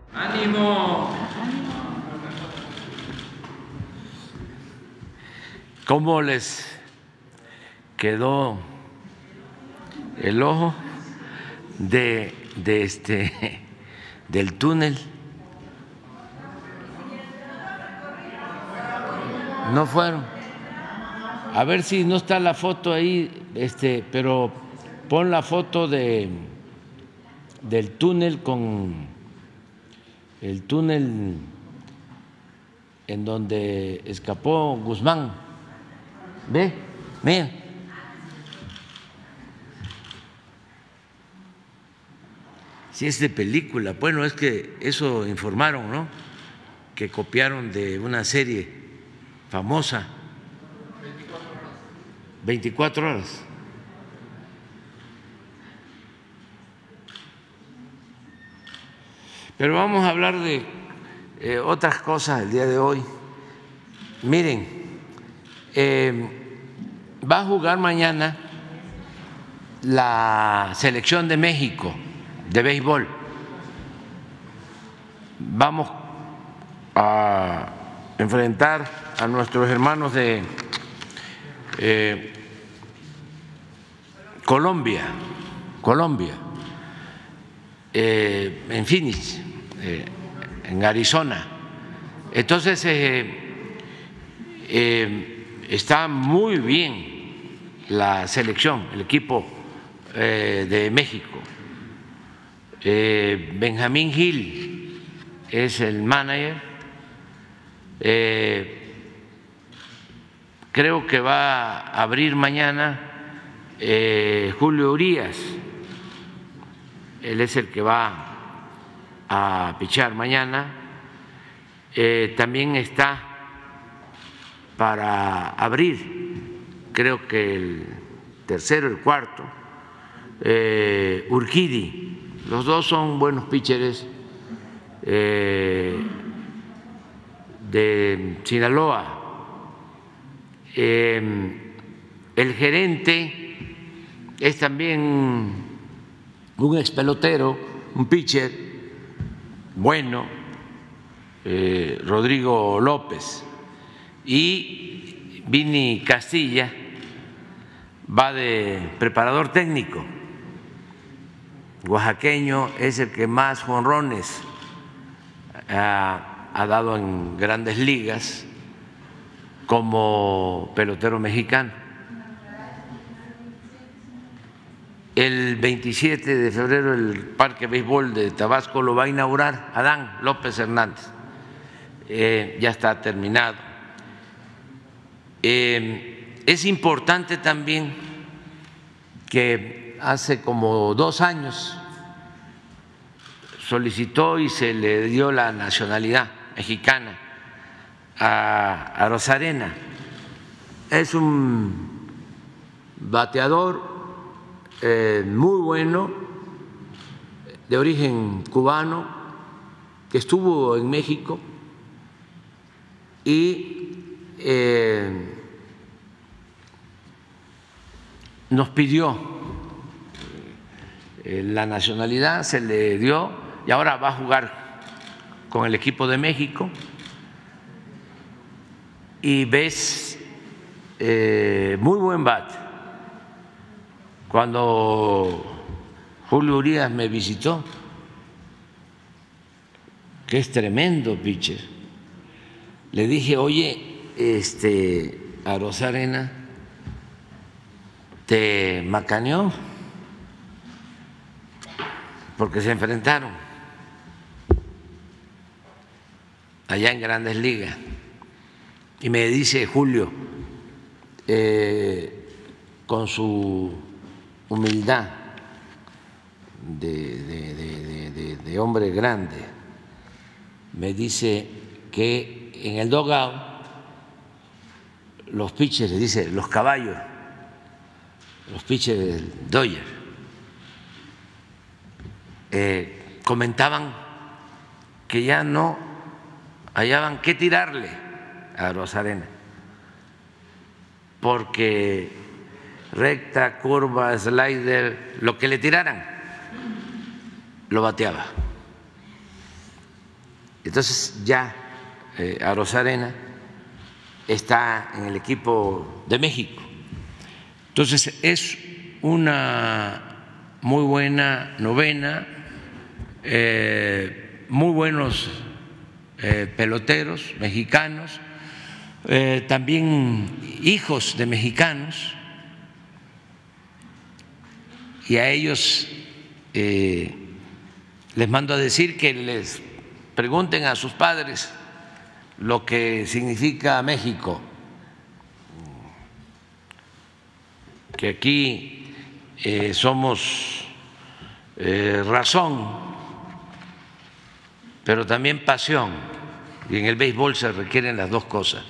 ¡Ánimo! ¿Cómo les quedó el ojo del túnel? No fueron. A ver si no está la foto ahí, pero pon la foto del túnel con el túnel en donde escapó Guzmán. Ve, mira. Si es de película, bueno, es que eso informaron, ¿no? Que copiaron de una serie famosa. 24 horas. Pero vamos a hablar de otras cosas el día de hoy. Miren, va a jugar mañana la selección de México de béisbol. Vamos a enfrentar a nuestros hermanos de Colombia, en Phoenix, en Arizona. Entonces está muy bien la selección, el equipo de México. Benjamín Gil es el manager. Creo que va a abrir mañana Julio Urías. Él es el que va a pichar mañana. También está para abrir, creo que el tercero, el cuarto, Urquidy. Los dos son buenos pitchers de Sinaloa. El gerente es también un expelotero, un pitcher bueno, Rodrigo López, y Vini Castilla va de preparador técnico. Oaxaqueño, es el que más jonrones ha dado en Grandes Ligas como pelotero mexicano. El 27 de febrero el Parque Béisbol de Tabasco lo va a inaugurar Adán López Hernández. Ya está terminado. Es importante también que hace como 2 años solicitó y se le dio la nacionalidad mexicana a Arozarena. Es un bateador muy bueno, de origen cubano, que estuvo en México y nos pidió la nacionalidad, se le dio y ahora va a jugar con el equipo de México. Y ves muy buen bat. Cuando Julio Urías me visitó, que es tremendo pitcher, le dije, oye, Arozarena te macaneó porque se enfrentaron allá en Grandes Ligas. Y me dice Julio, con su humildad de hombre grande, me dice que en el dugout los pitchers, dice, los caballos, los pitchers del Dodger, comentaban que ya no hallaban qué tirarle a Arozarena, porque recta, curva, slider, lo que le tiraran, lo bateaba. Entonces ya Arozarena está en el equipo de México. Entonces es una muy buena novena, muy buenos peloteros mexicanos, también hijos de mexicanos, y a ellos les mando a decir que les pregunten a sus padres lo que significa México, que aquí somos razón, pero también pasión, y en el béisbol se requieren las dos cosas.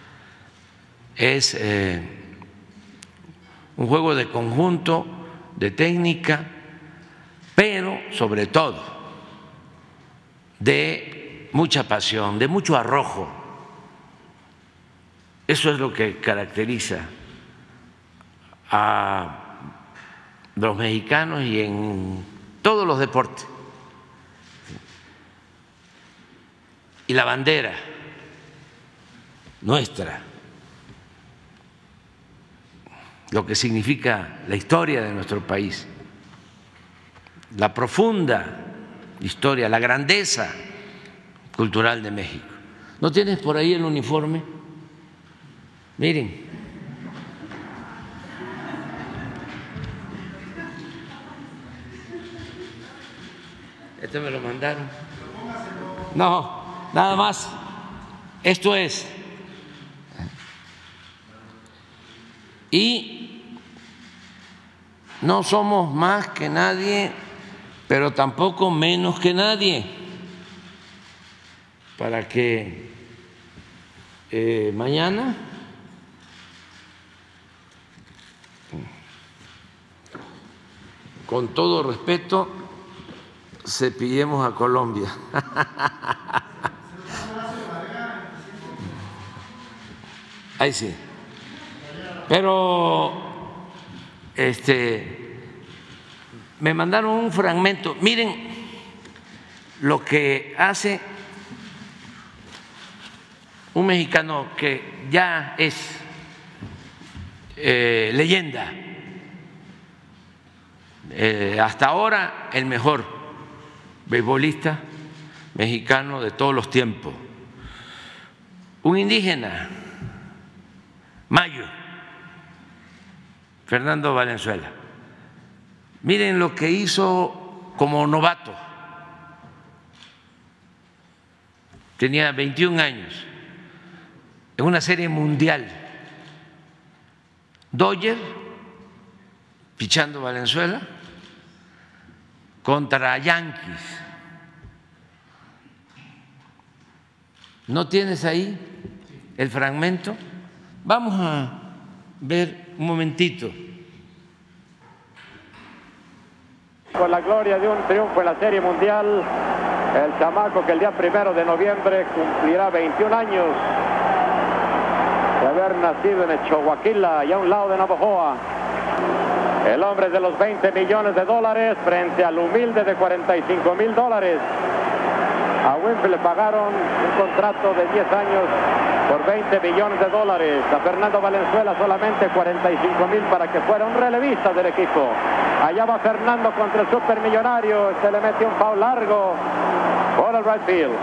Es un juego de conjunto, de técnica, pero sobre todo de mucha pasión, de mucho arrojo. Eso es lo que caracteriza a los mexicanos y en todos los deportes. Y la bandera nuestra, lo que significa la historia de nuestro país, la profunda historia, la grandeza cultural de México. ¿No tienes por ahí el uniforme? Miren. Este me lo mandaron. No, nada más. Esto es. Y no somos más que nadie, pero tampoco menos que nadie, para que mañana con todo respeto cepillemos a Colombia. Ahí sí. Pero me mandaron un fragmento. Miren lo que hace un mexicano que ya es leyenda, hasta ahora el mejor beisbolista mexicano de todos los tiempos, un indígena, Mayo, Fernando Valenzuela. Miren lo que hizo como novato. Tenía 21 años, en una serie mundial. Dodger, pichando Valenzuela, contra Yankees. ¿No tienes ahí el fragmento? Vamos a ver un momentito. Con la gloria de un triunfo en la Serie Mundial, el chamaco que el día 1 de noviembre cumplirá 21 años de haber nacido en Chihuahua y a un lado de Navojoa. El hombre de los $20 millones frente al humilde de $45,000. A Winfield le pagaron un contrato de 10 años por $20 millones. A Fernando Valenzuela solamente 45,000 para que fuera un relevista del equipo. Allá va Fernando contra el supermillonario. Se le mete un foul largo por el right field.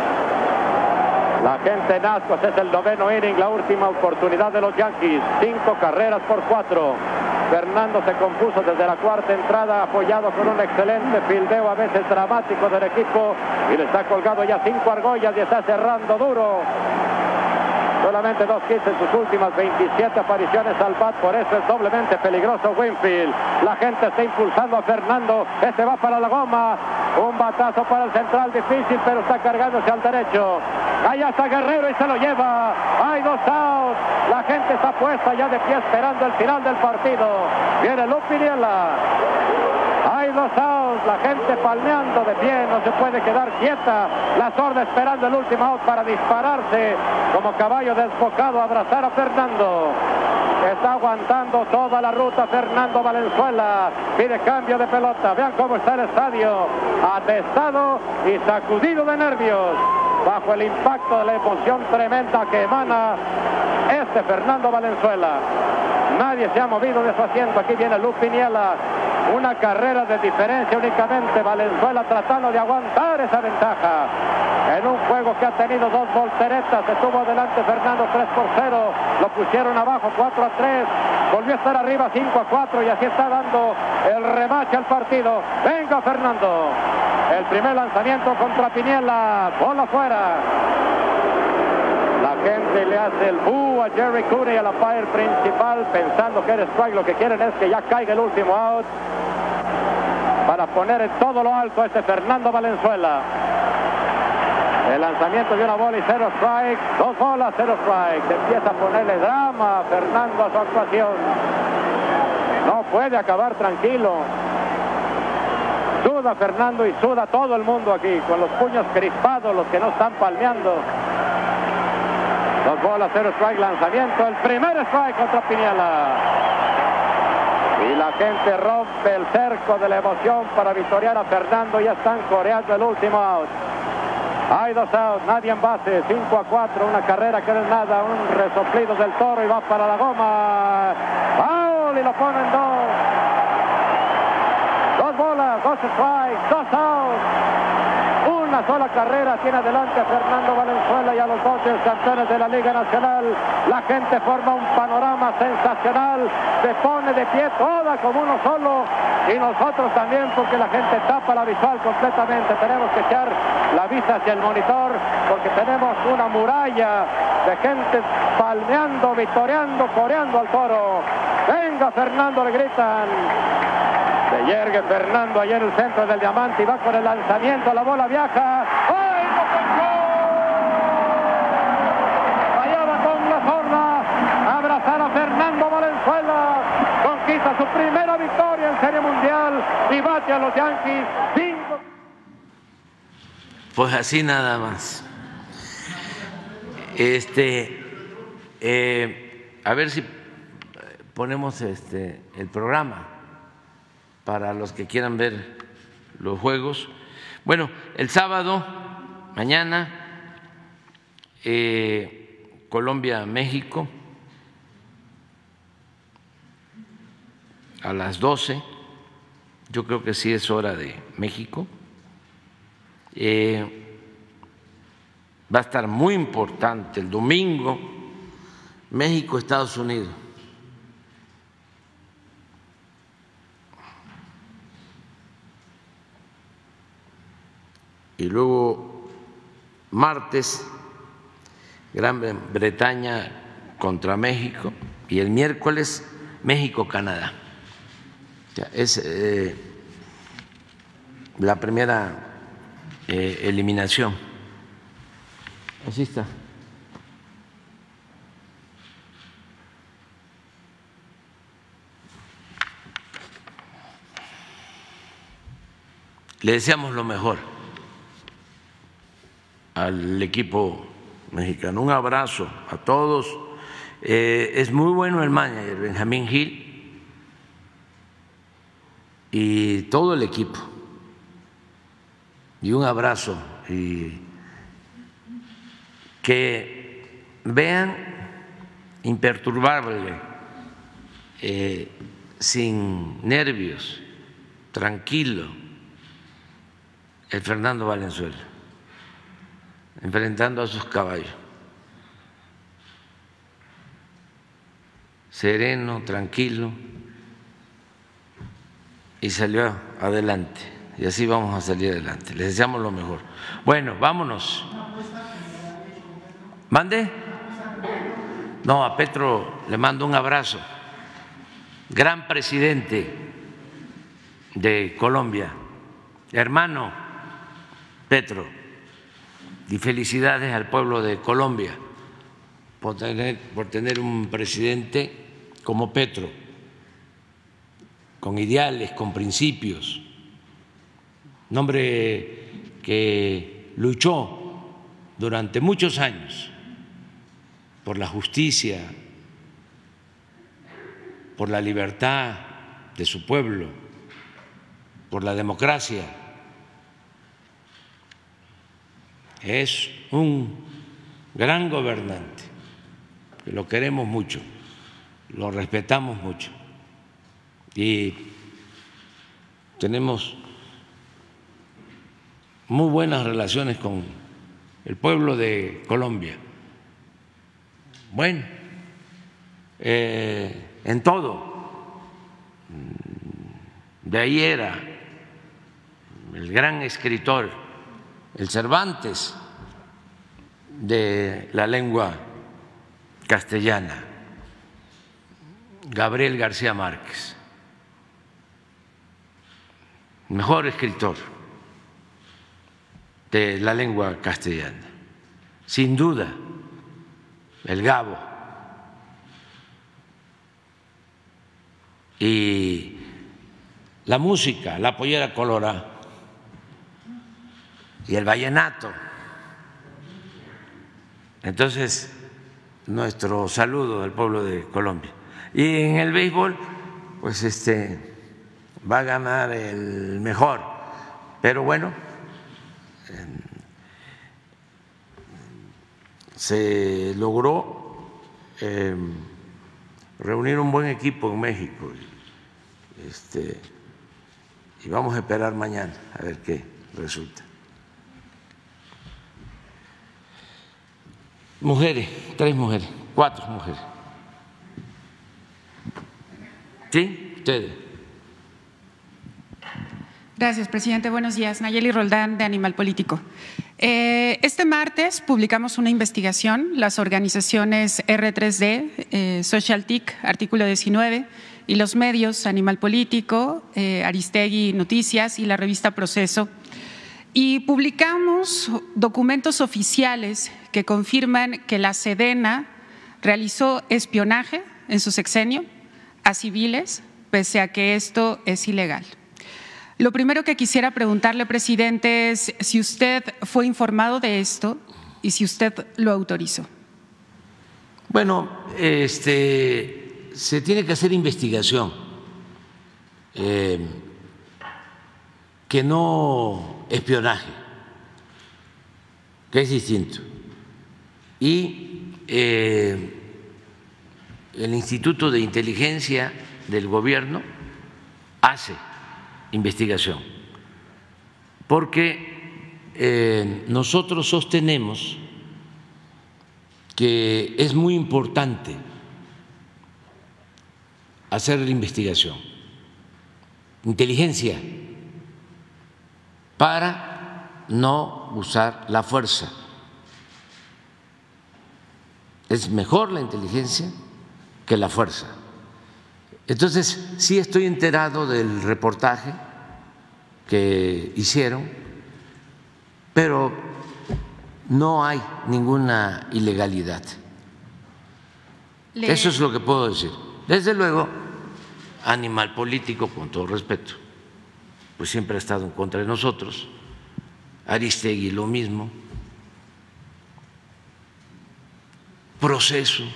La gente en ascuas, es el 9º inning, la última oportunidad de los Yankees. 5 carreras por 4. Fernando se compuso desde la cuarta entrada, apoyado con un excelente fildeo, a veces dramático, del equipo, y le está colgado ya 5 argollas y está cerrando duro. Solamente 2 hits en sus últimas 27 apariciones al bat, por eso es doblemente peligroso Winfield. La gente está impulsando a Fernando, este va para la goma, un batazo para el central difícil, pero está cargándose al derecho. Allá está Guerrero y se lo lleva. Hay 2 outs. La gente está puesta ya de pie esperando el final del partido. Viene Lupiniela. Hay 2 outs. La gente palmeando de pie. No se puede quedar quieta. La sorda esperando el último out para dispararse como caballo desbocado a abrazar a Fernando. Está aguantando toda la ruta Fernando Valenzuela. Pide cambio de pelota. Vean cómo está el estadio. Atestado y sacudido de nervios. bajo el impacto de la emoción tremenda que emana este Fernando Valenzuela. Nadie se ha movido de su asiento. Aquí viene Lu Piniella. Una carrera de diferencia únicamente. Valenzuela tratando de aguantar esa ventaja. En un juego que ha tenido dos volteretas, estuvo adelante Fernando 3-0. Lo pusieron abajo 4-3. Volvió a estar arriba 5-4 y así está dando el remache al partido. Venga Fernando. El primer lanzamiento contra Piniella. Bola fuera. La gente le hace el boo a Jerry Cooney, a la umpire principal, pensando que era strike. Lo que quieren es que ya caiga el último out para poner en todo lo alto a este Fernando Valenzuela. El lanzamiento de una bola y 0 strike, 2 bolas, 0 strike. Se empieza a ponerle drama a Fernando a su actuación. No puede acabar tranquilo. Suda Fernando y suda todo el mundo aquí, con los puños crispados, los que no están palmeando. 2 bolas, 0 strike, lanzamiento, el primer strike contra Piniella. Y la gente rompe el cerco de la emoción para victoriar a Fernando. Ya están coreando el último out. Hay 2 outs, nadie en base, 5-4, una carrera que no es nada, un resoplido del Toro y va para la goma. Foul y lo ponen 2. 2 bolas, 2 strikes, 2 outs. Una sola carrera tiene adelante a Fernando Valenzuela y a los Dodgers, campeones de la Liga Nacional. La gente forma un panorama sensacional, se pone de pie toda como uno solo y nosotros también, porque la gente tapa la visual completamente. Tenemos que echar la vista hacia el monitor porque tenemos una muralla de gente palmeando, victoriando, coreando al Toro. Venga Fernando, le gritan. Se yergue Fernando allá en el centro del diamante y va con el lanzamiento, la bola viaja. ¡Ay, no pensó! Fallaba con la zurda. Abrazar a Fernando Valenzuela. Conquista su primera victoria en Serie Mundial y bate a los Yankees 5. Pues así nada más. A ver si ponemos el programa para los que quieran ver los juegos. Bueno, el sábado, mañana, Colombia-México a las 12. Yo creo que sí es hora de México. Va a estar muy importante el domingo, México-Estados Unidos. Y luego martes, Gran Bretaña contra México, y el miércoles México-Canadá. Es la primera eliminación. Así está. Le deseamos lo mejor al equipo mexicano. Un abrazo a todos. Es muy bueno el manager, Benjamín Gil, y todo el equipo. Y un abrazo. Y que vean imperturbable, sin nervios, tranquilo, el Fernando Valenzuela, enfrentando a sus caballos, sereno, tranquilo, y salió adelante, y así vamos a salir adelante. Les deseamos lo mejor. Bueno, vámonos. ¿Mande? No, a Petro le mando un abrazo, gran presidente de Colombia, hermano Petro, y felicidades al pueblo de Colombia por tener un presidente como Petro, con ideales, con principios, un hombre que luchó durante muchos años por la justicia, por la libertad de su pueblo, por la democracia. es un gran gobernante, que lo queremos mucho, lo respetamos mucho y tenemos muy buenas relaciones con el pueblo de Colombia. Bueno, en todo. De ahí era el gran escritor, el Cervantes de la lengua castellana, Gabriel García Márquez, mejor escritor de la lengua castellana, sin duda, el Gabo. Y la música, la pollera colorada y el vallenato. Entonces, nuestro saludo al pueblo de Colombia. Y en el béisbol, pues va a ganar el mejor, pero bueno, se logró reunir un buen equipo en México y vamos a esperar mañana a ver qué resulta. Mujeres, 3 mujeres, 4 mujeres. ¿Sí? Ustedes. Gracias, presidente. Buenos días. Nayeli Roldán, de Animal Político. Este martes publicamos una investigación, las organizaciones R3D, Socialtic, Artículo 19, y los medios Animal Político, Aristegui Noticias y la revista Proceso, y publicamos documentos oficiales que confirman que la Sedena realizó espionaje en su sexenio a civiles, pese a que esto es ilegal. Lo primero que quisiera preguntarle, presidente, es si usted fue informado de esto y si usted lo autorizó. Bueno, se tiene que hacer investigación, que no espionaje, que es distinto. Y el Instituto de Inteligencia del Gobierno hace investigación, porque nosotros sostenemos que es muy importante hacer la investigación, inteligencia, para no usar la fuerza. Es mejor la inteligencia que la fuerza. Entonces, sí estoy enterado del reportaje que hicieron, pero no hay ninguna ilegalidad. Eso es lo que puedo decir. Desde luego, Animal Político, con todo respeto, pues siempre ha estado en contra de nosotros. Aristegui lo mismo. Proceso.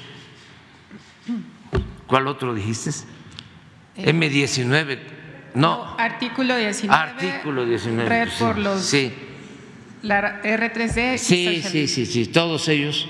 ¿Cuál otro dijiste? M19. No. Artículo 19. Artículo 19. Red por los. Sí. La R3D. Sí. Todos ellos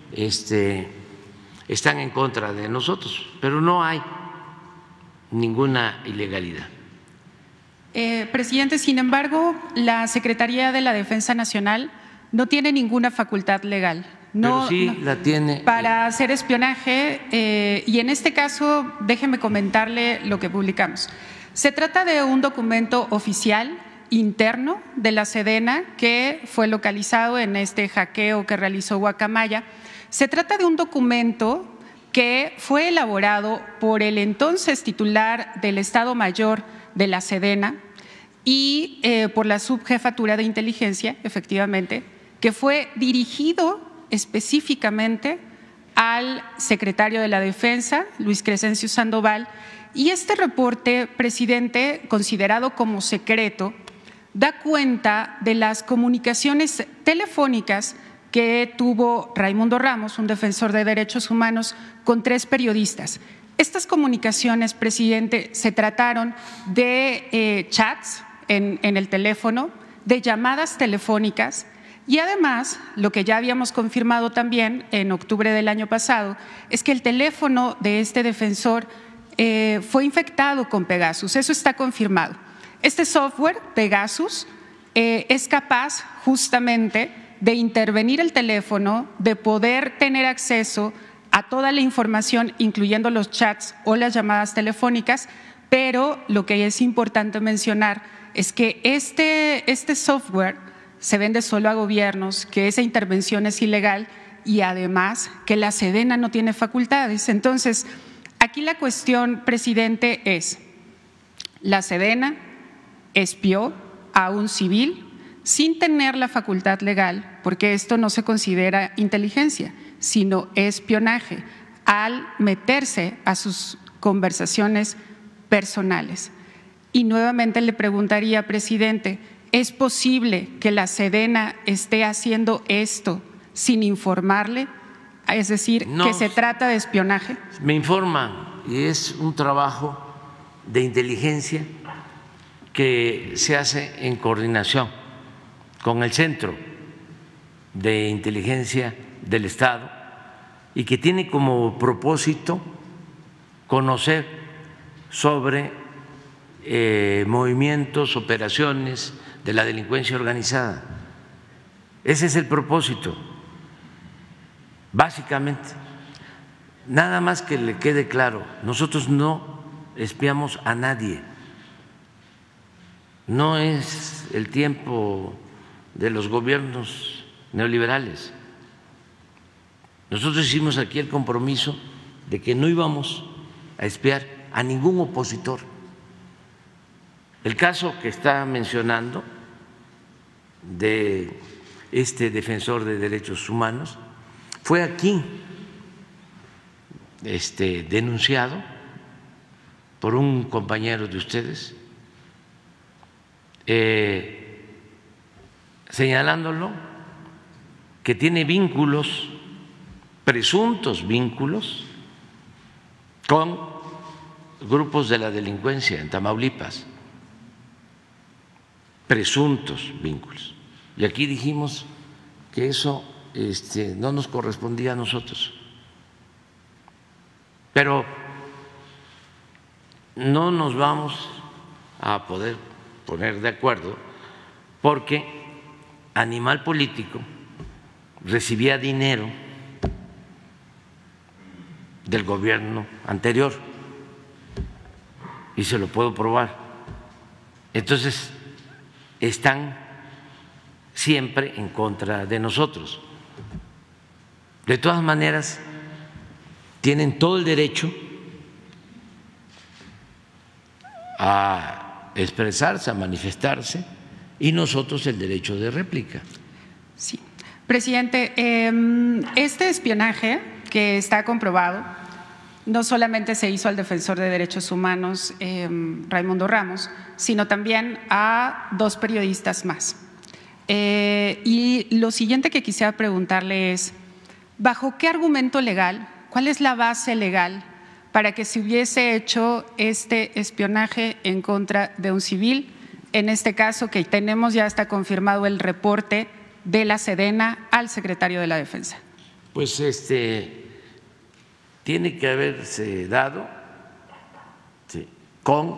están en contra de nosotros, pero no hay ninguna ilegalidad. Presidente, sin embargo, la Secretaría de la Defensa Nacional no tiene ninguna facultad legal. No, pero sí la tiene para hacer espionaje, y en este caso déjeme comentarle lo que publicamos. Se trata de un documento oficial interno de la Sedena que fue localizado en este hackeo que realizó Guacamaya. Se trata de un documento que fue elaborado por el entonces titular del Estado Mayor de la Sedena y por la Subjefatura de Inteligencia, efectivamente, que fue dirigido específicamente al secretario de la Defensa, Luis Crescencio Sandoval, y este reporte, presidente, considerado como secreto, da cuenta de las comunicaciones telefónicas que tuvo Raimundo Ramos, un defensor de derechos humanos, con 3 periodistas. Estas comunicaciones, presidente, se trataron de chats en el teléfono, de llamadas telefónicas, Y además, lo que ya habíamos confirmado también en octubre del año pasado es que el teléfono de este defensor fue infectado con Pegasus. Eso está confirmado. Este software, Pegasus, es capaz justamente de intervenir el teléfono, de poder tener acceso a toda la información, incluyendo los chats o las llamadas telefónicas, pero lo que es importante mencionar es que este software se vende solo a gobiernos, que esa intervención es ilegal y además que la Sedena no tiene facultades. Entonces, aquí la cuestión, presidente, es: la Sedena espió a un civil sin tener la facultad legal, porque esto no se considera inteligencia, sino espionaje, al meterse a sus conversaciones personales. Y nuevamente le preguntaría, presidente, ¿es posible que la Sedena esté haciendo esto sin informarle? Es decir, no, que se trata de espionaje. Me informan y es un trabajo de inteligencia que se hace en coordinación con el Centro de Inteligencia del Estado y que tiene como propósito conocer sobre movimientos, operaciones de la delincuencia organizada. Ese es el propósito, básicamente. Nada más que le quede claro, nosotros no espiamos a nadie. No es el tiempo de los gobiernos neoliberales. Nosotros hicimos aquí el compromiso de que no íbamos a espiar a ningún opositor. El caso que está mencionando de este defensor de derechos humanos fue aquí denunciado por un compañero de ustedes, señalándolo que tiene vínculos, presuntos vínculos, con grupos de la delincuencia en Tamaulipas, presuntos vínculos. Y aquí dijimos que eso no nos correspondía a nosotros. Pero no nos vamos a poder poner de acuerdo porque Animal Político recibía dinero del gobierno anterior y se lo puedo probar. Entonces, están siempre en contra de nosotros. De todas maneras, tienen todo el derecho a expresarse, a manifestarse, y nosotros el derecho de réplica. Sí. Presidente, este espionaje que está comprobado no solamente se hizo al defensor de derechos humanos, Raimundo Ramos, sino también a 2 periodistas más. Y lo siguiente que quisiera preguntarle es, ¿bajo qué argumento legal, cuál es la base legal para que se hubiese hecho este espionaje en contra de un civil? En este caso, que tenemos ya está confirmado el reporte de la Sedena al secretario de la Defensa. Pues tiene que haberse dado con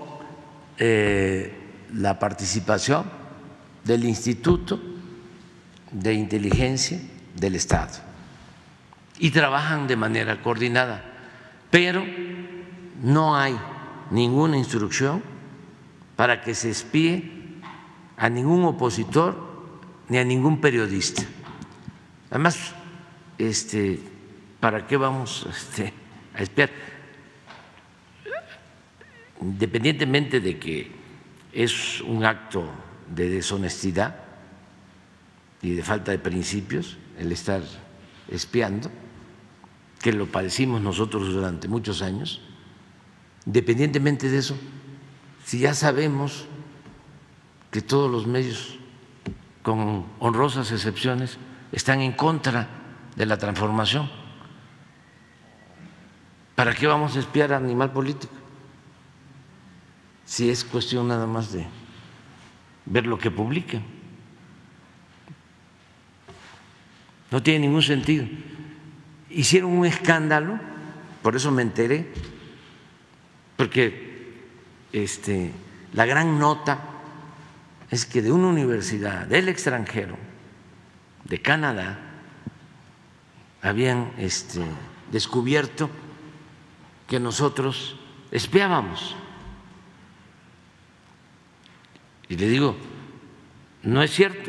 la participación del Instituto de Inteligencia del Estado y trabajan de manera coordinada, pero no hay ninguna instrucción para que se espíe a ningún opositor ni a ningún periodista. Además, ¿para qué vamos a espiar? Independientemente de que es un acto de deshonestidad y de falta de principios el estar espiando, que lo padecimos nosotros durante muchos años, independientemente de eso, si ya sabemos que todos los medios, con honrosas excepciones, están en contra de la transformación, ¿para qué vamos a espiar a Animal Político? Si es cuestión nada más de ver lo que publican. No tiene ningún sentido. Hicieron un escándalo, por eso me enteré, porque la gran nota es que de una universidad del extranjero, de Canadá, habían descubierto que nosotros espiábamos. Y le digo, no es cierto.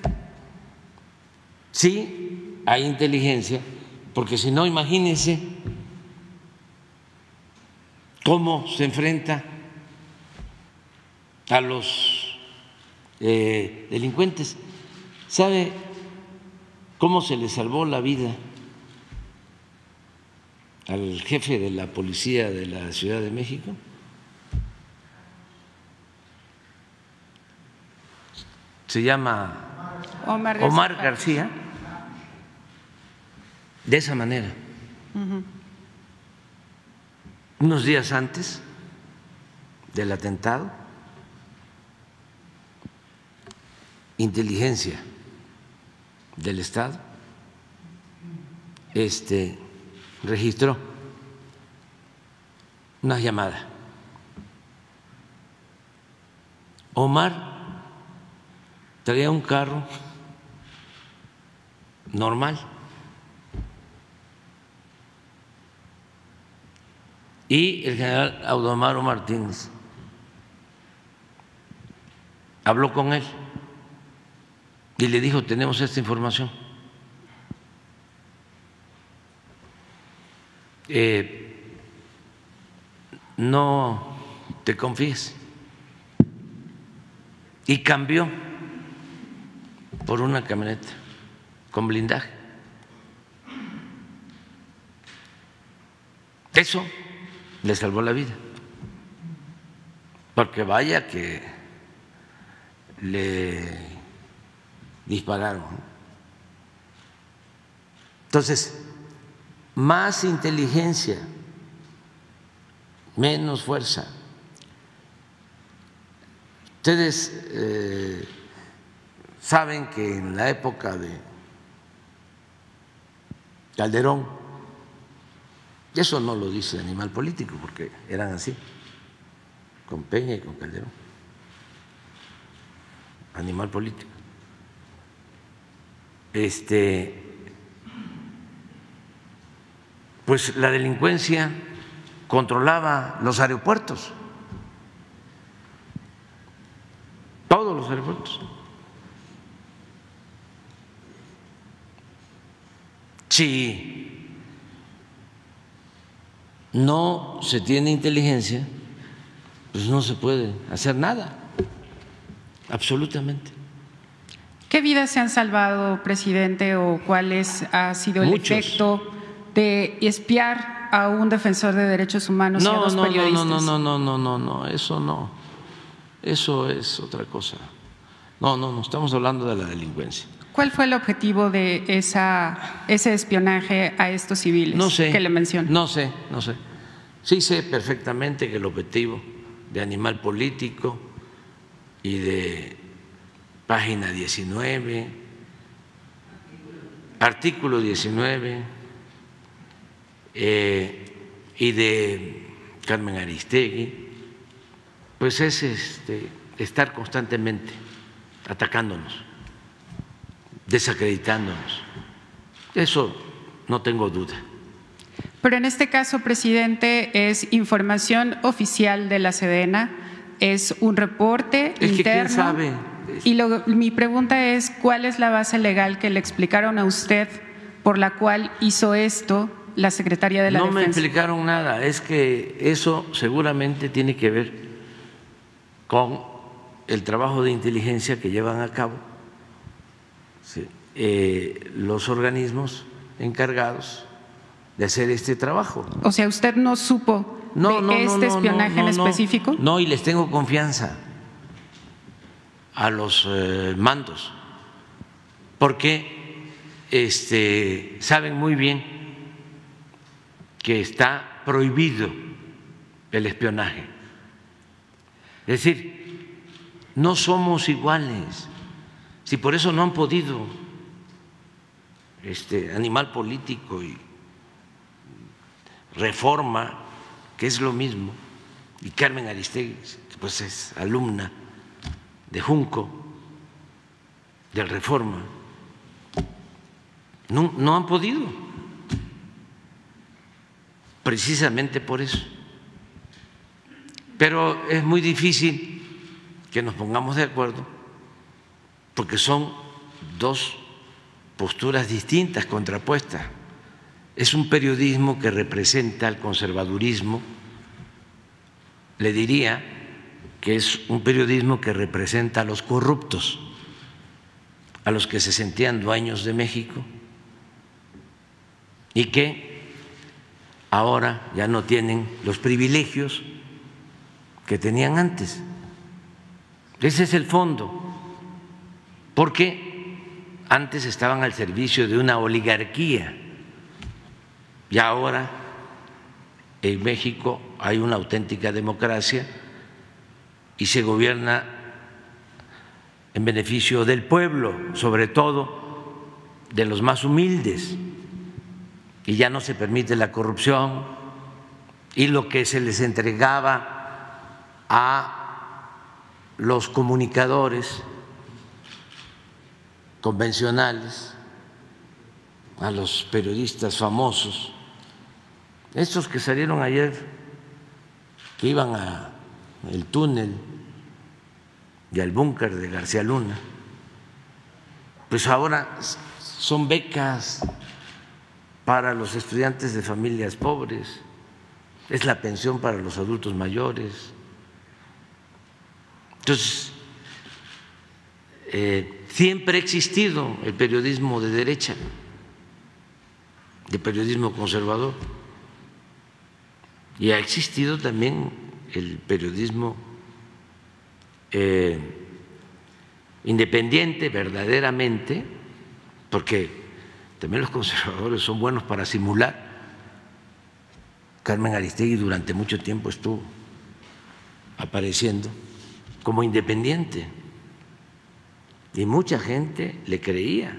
Sí hay inteligencia, porque si no, imagínense cómo se enfrenta a los delincuentes. ¿Sabe cómo se le salvó la vida al jefe de la policía de la Ciudad de México? Se llama Omar García. De esa manera. Unos días antes del atentado, inteligencia del Estado registró una llamada. Omar traía un carro normal y el general Audomaro Martínez habló con él y le dijo: tenemos esta información. No te confíes. Y cambió por una camioneta con blindaje. Eso le salvó la vida, porque vaya que le dispararon. Entonces, más inteligencia, menos fuerza. Ustedes saben que en la época de Calderón, y eso no lo dice Animal Político, porque eran así, con Peña y con Calderón, Animal Político. Pues la delincuencia controlaba los aeropuertos, todos los aeropuertos. Si no se tiene inteligencia, pues no se puede hacer nada, absolutamente. ¿Qué vidas se han salvado, presidente, o cuál ha sido el efecto de espiar a un defensor de derechos humanos y a dos periodistas? No, eso no, eso es otra cosa. No, estamos hablando de la delincuencia. ¿Cuál fue el objetivo de ese espionaje a estos civiles que le menciono? No sé. Sí sé perfectamente que el objetivo de Animal Político y de Página 19, Artículo 19 y de Carmen Aristegui, pues es estar constantemente atacándonos, desacreditándonos. Eso no tengo duda. Pero en este caso, presidente, es información oficial de la Sedena, es un reporte interno. Que quién sabe. Y mi pregunta es, ¿cuál es la base legal que le explicaron a usted por la cual hizo esto la Secretaría de la Defensa? No me explicaron nada, es que eso seguramente tiene que ver con el trabajo de inteligencia que llevan a cabo los organismos encargados de hacer este trabajo. O sea, ¿usted no supo de este espionaje en específico? No, y les tengo confianza a los mandos, porque saben muy bien que está prohibido el espionaje. Es decir, no somos iguales, si por eso no han podido Animal Político y Reforma, que es lo mismo, y Carmen Aristegui, pues es alumna de Junco, del Reforma, no han podido, precisamente por eso. Pero es muy difícil que nos pongamos de acuerdo porque son dos posturas distintas, contrapuestas. Es un periodismo que representa al conservadurismo, le diría que es un periodismo que representa a los corruptos, a los que se sentían dueños de México y que ahora ya no tienen los privilegios que tenían antes. Ese es el fondo, porque antes estaban al servicio de una oligarquía y ahora en México hay una auténtica democracia y se gobierna en beneficio del pueblo, sobre todo de los más humildes, y ya no se permite la corrupción, y lo que se les entregaba a los comunicadores convencionales, a los periodistas famosos, estos que salieron ayer, que iban al túnel y al búnker de García Luna, pues ahora son becas para los estudiantes de familias pobres, es la pensión para los adultos mayores. Entonces, siempre ha existido el periodismo de derecha, el periodismo conservador, y ha existido también el periodismo independiente verdaderamente, porque también los conservadores son buenos para simular. Carmen Aristegui durante mucho tiempo estuvo apareciendo como independiente y mucha gente le creía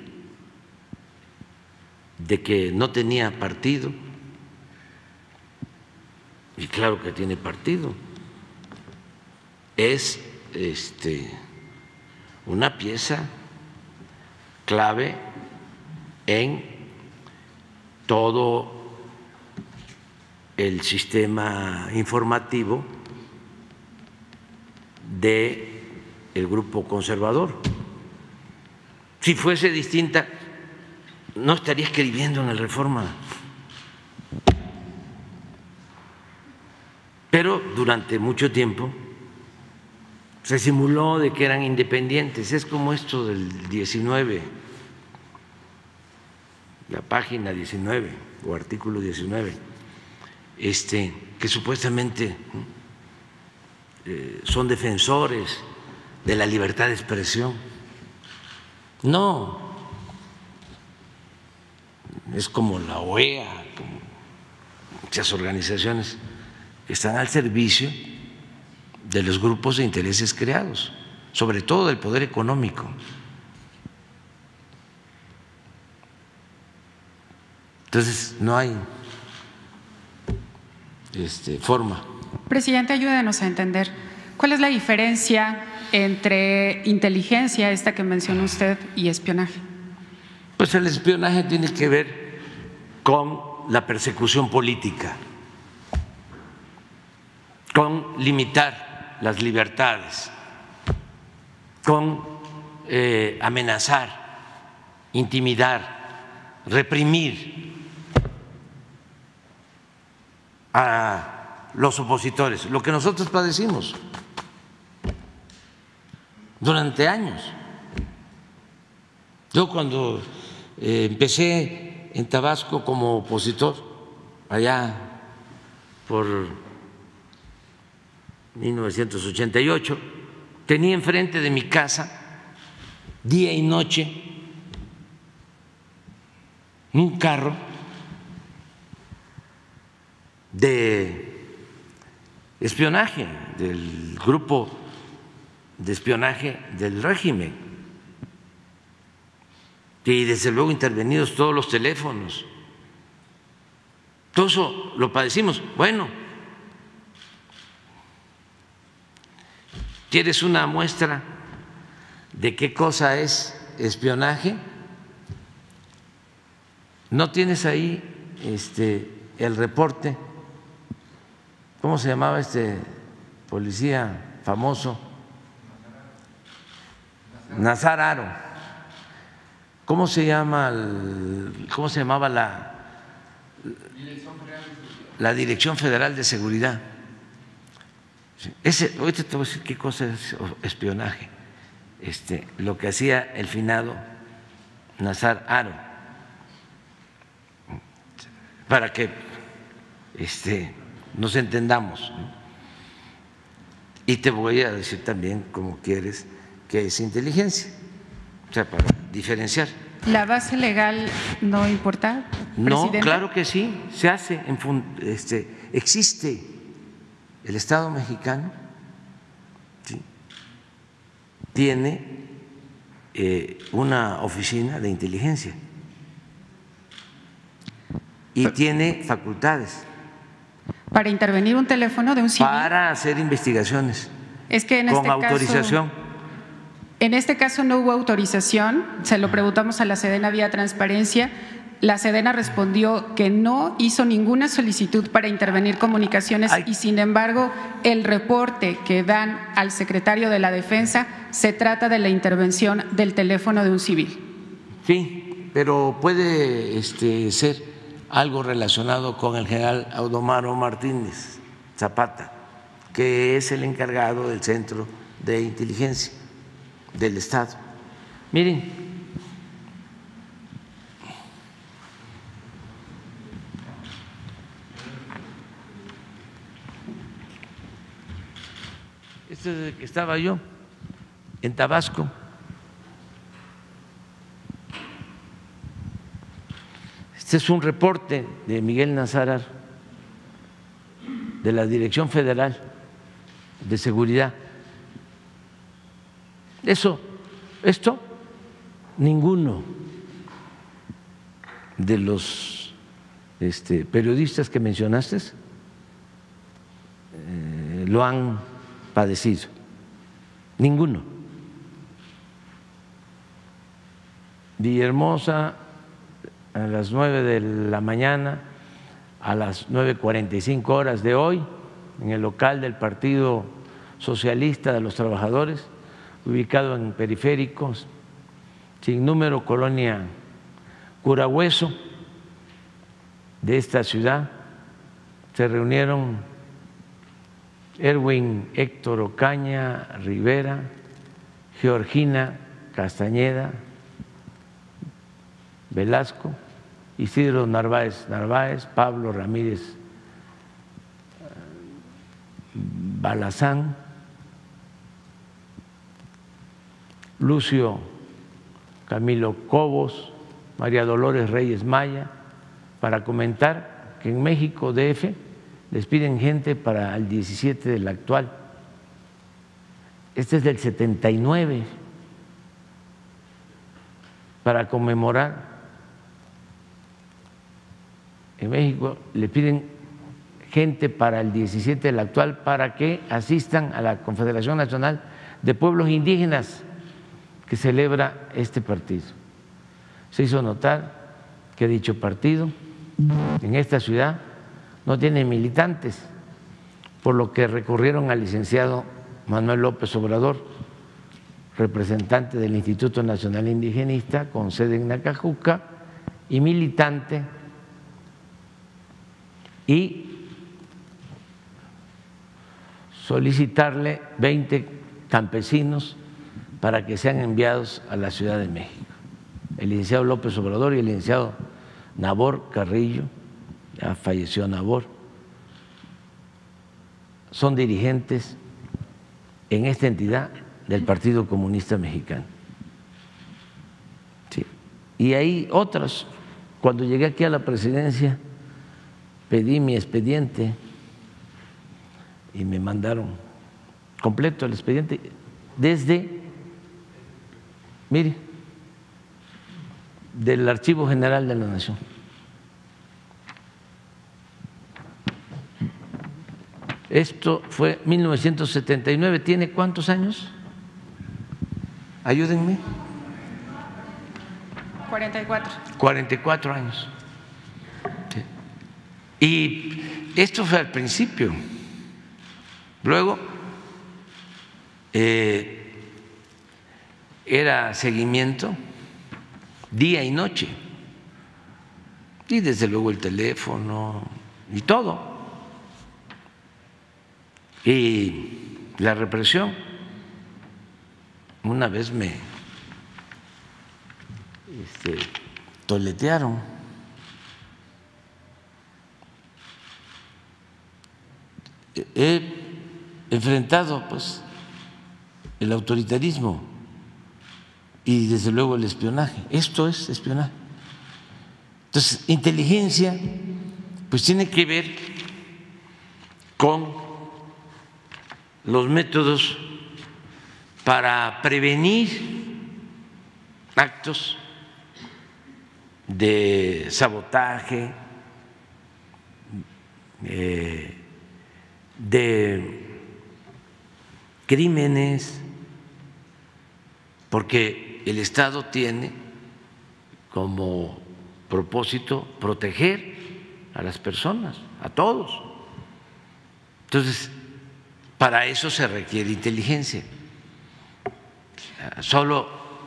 de que no tenía partido, y claro que tiene partido. Es una pieza clave en todo el sistema informativo del grupo conservador. Si fuese distinta, no estaría escribiendo en el Reforma. Pero durante mucho tiempo se simuló de que eran independientes. Es como esto del 19, la página 19 o artículo 19, que supuestamente son defensores de la libertad de expresión. No, es como la OEA, como muchas organizaciones que están al servicio de los grupos de intereses creados, sobre todo del poder económico. Entonces, no hay forma. Presidente, ayúdenos a entender cuál es la diferencia entre inteligencia, esta que mencionó usted, y espionaje. Pues el espionaje tiene que ver con la persecución política, con limitar las libertades, con amenazar, intimidar, reprimir a los opositores, lo que nosotros padecimos durante años. Yo cuando empecé en Tabasco como opositor, allá por 1988, tenía enfrente de mi casa, día y noche, un carro de espionaje, del grupo de espionaje del régimen. y desde luego intervenidos todos los teléfonos. Todo eso lo padecimos. Bueno, ¿quieres una muestra de qué cosa es espionaje? ¿No tienes ahí el reporte? ¿Cómo se llamaba este policía famoso? Nazar Haro. ¿Cómo se llamaba la Dirección Federal de Seguridad? Ahorita te voy a decir qué cosa es espionaje. Lo que hacía el finado Nazar Haro, para que nos entendamos. Y te voy a decir también, como quieres, qué es inteligencia, o sea, para diferenciar. ¿La base legal no importa, presidente? No, claro que sí, se hace. Existe el Estado mexicano, ¿sí? Tiene una oficina de inteligencia y tiene facultades para intervenir un teléfono de un civil, para hacer investigaciones. Es que con autorización. En este caso no hubo autorización, se lo preguntamos a la Sedena vía transparencia. La Sedena respondió que no hizo ninguna solicitud para intervenir comunicaciones y, sin embargo, el reporte que dan al secretario de la Defensa se trata de la intervención del teléfono de un civil. Sí, pero puede ser algo relacionado con el general Audomaro Martínez Zapata, que es el encargado del Centro de Inteligencia del Estado. Miren, desde que estaba yo en Tabasco, este es un reporte de Miguel Nazar Haro, de la Dirección Federal de Seguridad. Esto, ninguno de los periodistas que mencionaste lo han padecido, ninguno. Villahermosa, a las 9 de la mañana, a las 9:45 de hoy, en el local del Partido Socialista de los Trabajadores, ubicado en Periféricos, sin número, colonia Curahueso de esta ciudad, se reunieron Erwin Héctor Ocaña Rivera, Georgina Castañeda Velasco, Isidro Narváez, Pablo Ramírez Balazán, Lucio Camilo Cobos, María Dolores Reyes Maya, para comentar que en México DF les piden gente para el 17 del actual. Este es del 79, para conmemorar. En México le piden gente para el 17 del actual para que asistan a la Confederación Nacional de Pueblos Indígenas que celebra este partido. Se hizo notar que dicho partido en esta ciudad no tiene militantes, por lo que recurrieron al licenciado Manuel López Obrador, representante del Instituto Nacional Indigenista con sede en Nacajuca y militante, y solicitarle 20 campesinos para que sean enviados a la Ciudad de México. El licenciado López Obrador y el licenciado Nabor Carrillo, ya falleció Nabor, son dirigentes en esta entidad del Partido Comunista Mexicano. Sí. Y hay otros. Cuando llegué aquí a la presidencia, pedí mi expediente y me mandaron completo el expediente desde, mire, del Archivo General de la Nación. Esto fue 1979. ¿Tiene cuántos años? Ayúdenme. 44. 44 años. Sí. Y esto fue al principio. Luego era seguimiento día y noche. Y desde luego el teléfono y todo. Y la represión. Una vez me toletearon. He enfrentado pues el autoritarismo y desde luego el espionaje. Esto es espionaje. Entonces, inteligencia pues tiene que ver con los métodos para prevenir actos de sabotaje, de crímenes, porque el Estado tiene como propósito proteger a las personas, a todos. Entonces, para eso se requiere inteligencia. Solo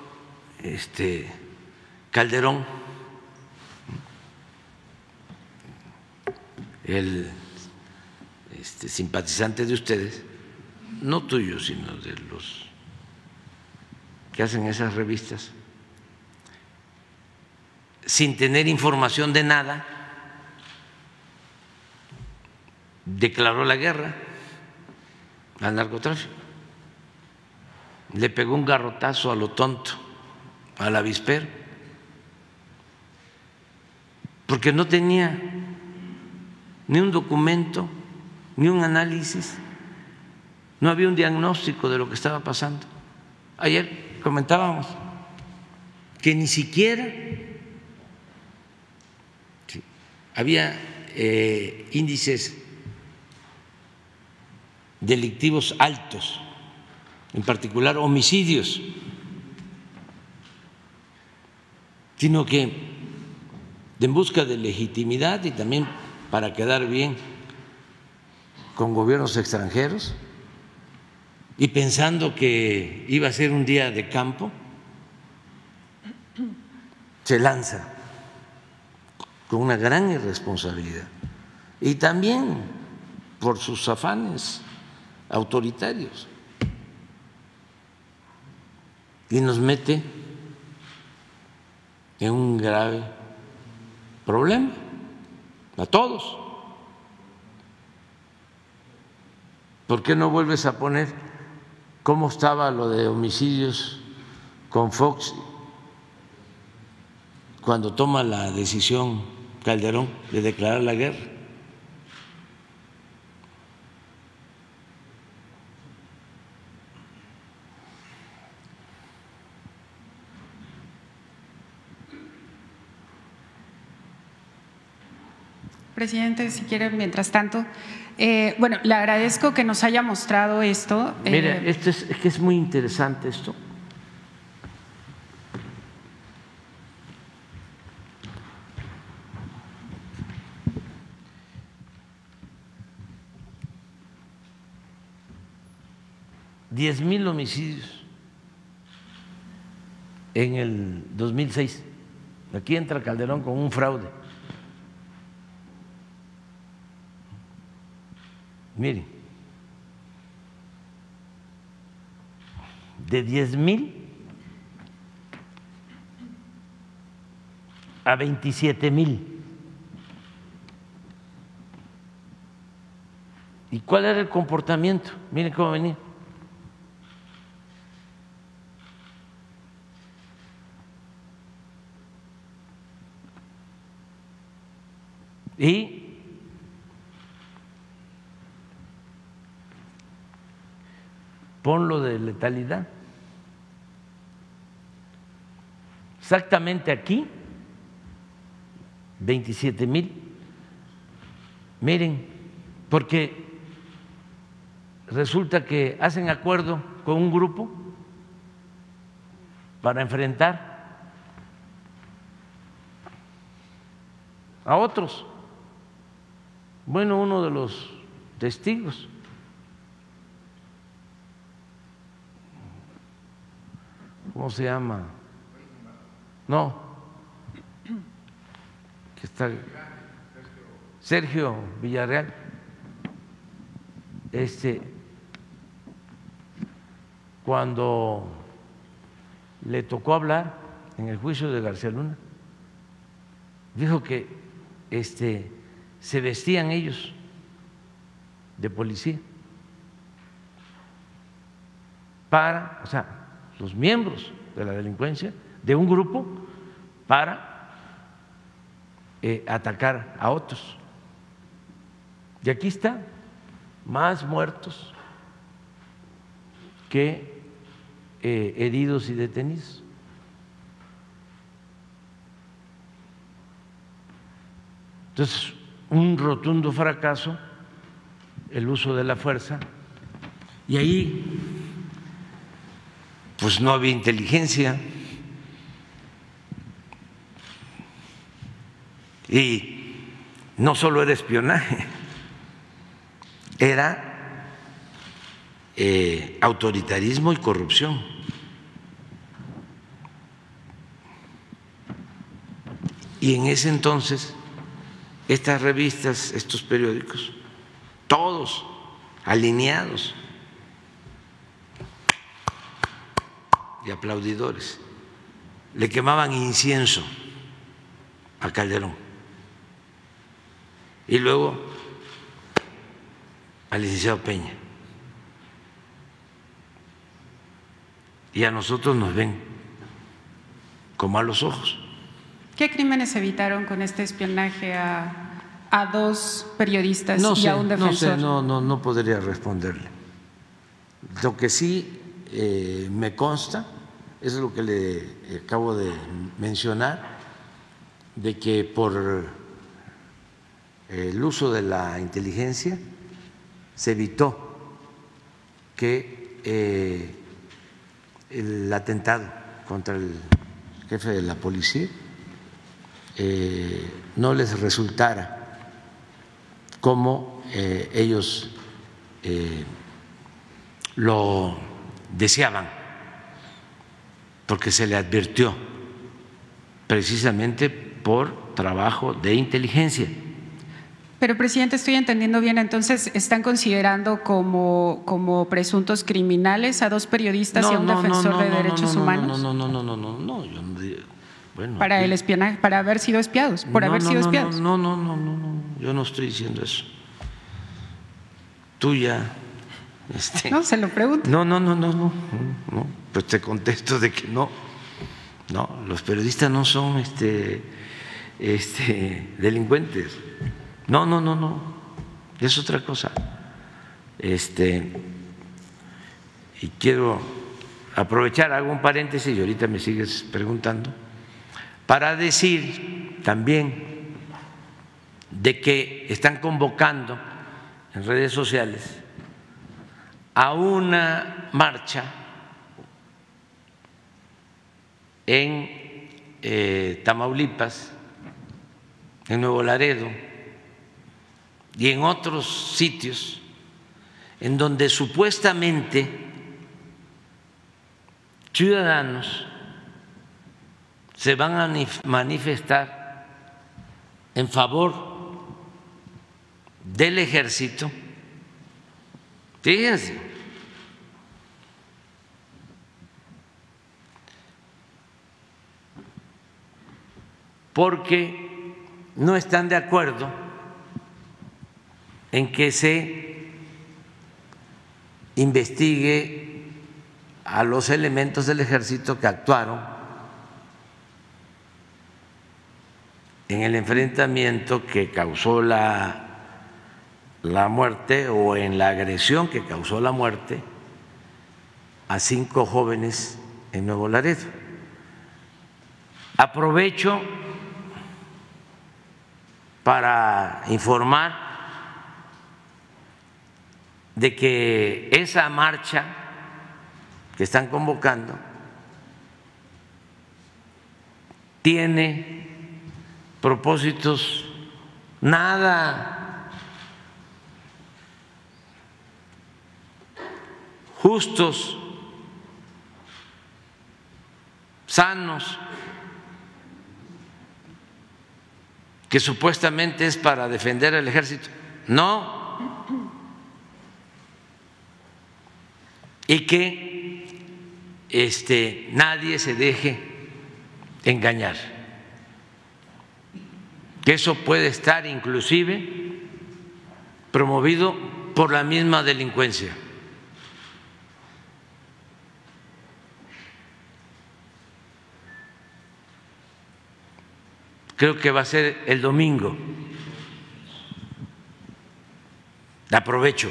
Calderón, el simpatizante de ustedes, no tuyo, sino de los que hacen esas revistas, sin tener información de nada, declaró la guerra al narcotráfico. Le pegó un garrotazo a lo tonto, al avispero, porque no tenía ni un documento, ni un análisis, no había un diagnóstico de lo que estaba pasando. Ayer comentábamos que ni siquiera había índices delictivos altos, en particular homicidios, sino que en busca de legitimidad y también para quedar bien con gobiernos extranjeros y pensando que iba a ser un día de campo, se lanza con una gran irresponsabilidad y también por sus afanes autoritarios y nos mete en un grave problema a todos. ¿Por qué no vuelves a poner cómo estaba lo de homicidios con Fox cuando toma la decisión Calderón de declarar la guerra? Presidente, si quiere, mientras tanto, bueno, le agradezco que nos haya mostrado esto. Mire, es que es muy interesante esto. $10,000 homicidios en el 2006. Aquí entra Calderón con un fraude. Miren, de 10,000 a 27,000. ¿Y cuál era el comportamiento? Miren cómo venía. Y ponlo de letalidad. exactamente aquí 27,000. Miren, porque resulta que hacen acuerdo con un grupo para enfrentar a otros. Bueno, uno de los testigos ¿cómo se llama? No, que está Sergio Villarreal. Cuando le tocó hablar en el juicio de García Luna, dijo que se vestían ellos de policía para, o sea, los miembros de la delincuencia de un grupo para atacar a otros. Y aquí está, más muertos que heridos y detenidos. Entonces, un rotundo fracaso el uso de la fuerza, y ahí pues no había inteligencia y no solo era espionaje, era autoritarismo y corrupción. Y en ese entonces estas revistas, estos periódicos, todos alineados y aplaudidores, le quemaban incienso a Calderón y luego al licenciado Peña, y a nosotros nos ven con malos ojos. ¿Qué crímenes evitaron con este espionaje a dos periodistas y a un defensor? No podría responderle. Lo que sí me consta es lo que le acabo de mencionar, de que por el uso de la inteligencia se evitó que el atentado contra el jefe de la policía no les resultara como ellos lo deseaban, porque se le advirtió precisamente por trabajo de inteligencia. Pero, presidente, estoy entendiendo bien, entonces están considerando como presuntos criminales a dos periodistas y a un defensor de derechos humanos. No, yo no digo. Bueno, para el espionaje, para haber sido espiados, por haber sido espiados. No, yo no estoy diciendo eso. Tú ya. No, se lo pregunto. No, pues te contesto de que no. No, los periodistas no son delincuentes. No, es otra cosa. Y quiero aprovechar, hago un paréntesis y ahorita me sigues preguntando, para decir también de que están convocando en redes sociales a una marcha en Tamaulipas, en Nuevo Laredo y en otros sitios en donde supuestamente ciudadanos se van a manifestar en favor del ejército. Fíjense, porque no están de acuerdo en que se investigue a los elementos del ejército que actuaron en el enfrentamiento que causó la muerte, o en la agresión que causó la muerte a 5 jóvenes en Nuevo Laredo. Aprovecho para informar de que esa marcha que están convocando tiene propósitos nada justos, sanos, que supuestamente es para defender al ejército. No. Y que nadie se deje engañar, que eso puede estar inclusive promovido por la misma delincuencia. Creo que va a ser el domingo. Aprovecho,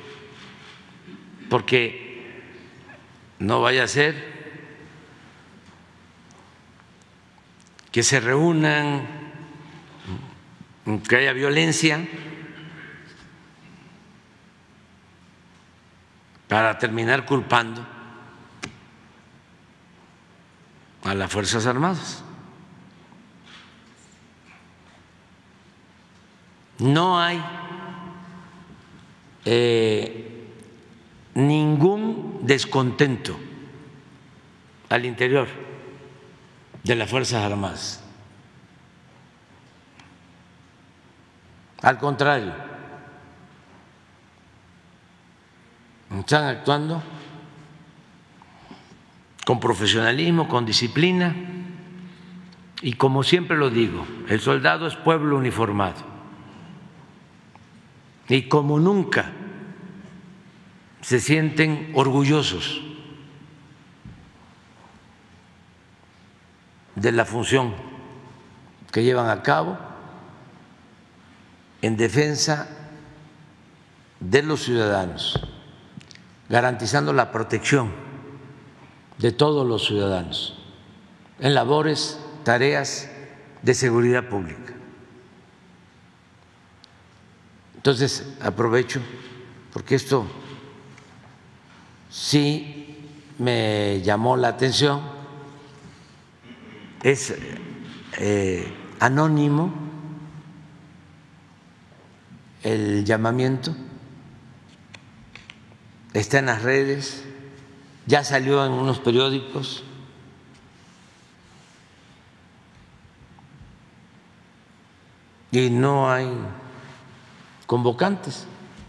porque no vaya a ser que se reúnan, que haya violencia para terminar culpando a las Fuerzas Armadas. No hay ningún descontento al interior de las Fuerzas Armadas. Al contrario, están actuando con profesionalismo, con disciplina y, como siempre lo digo, el soldado es pueblo uniformado. Y como nunca se sienten orgullosos de la función que llevan a cabo en defensa de los ciudadanos, garantizando la protección de todos los ciudadanos en labores, tareas de seguridad pública. Entonces, aprovecho porque esto sí me llamó la atención, es anónimo el llamamiento, está en las redes, ya salió en unos periódicos. Y no hay convocantes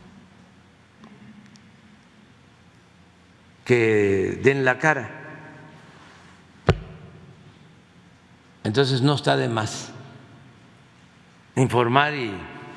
que den la cara. Entonces no está de más informar y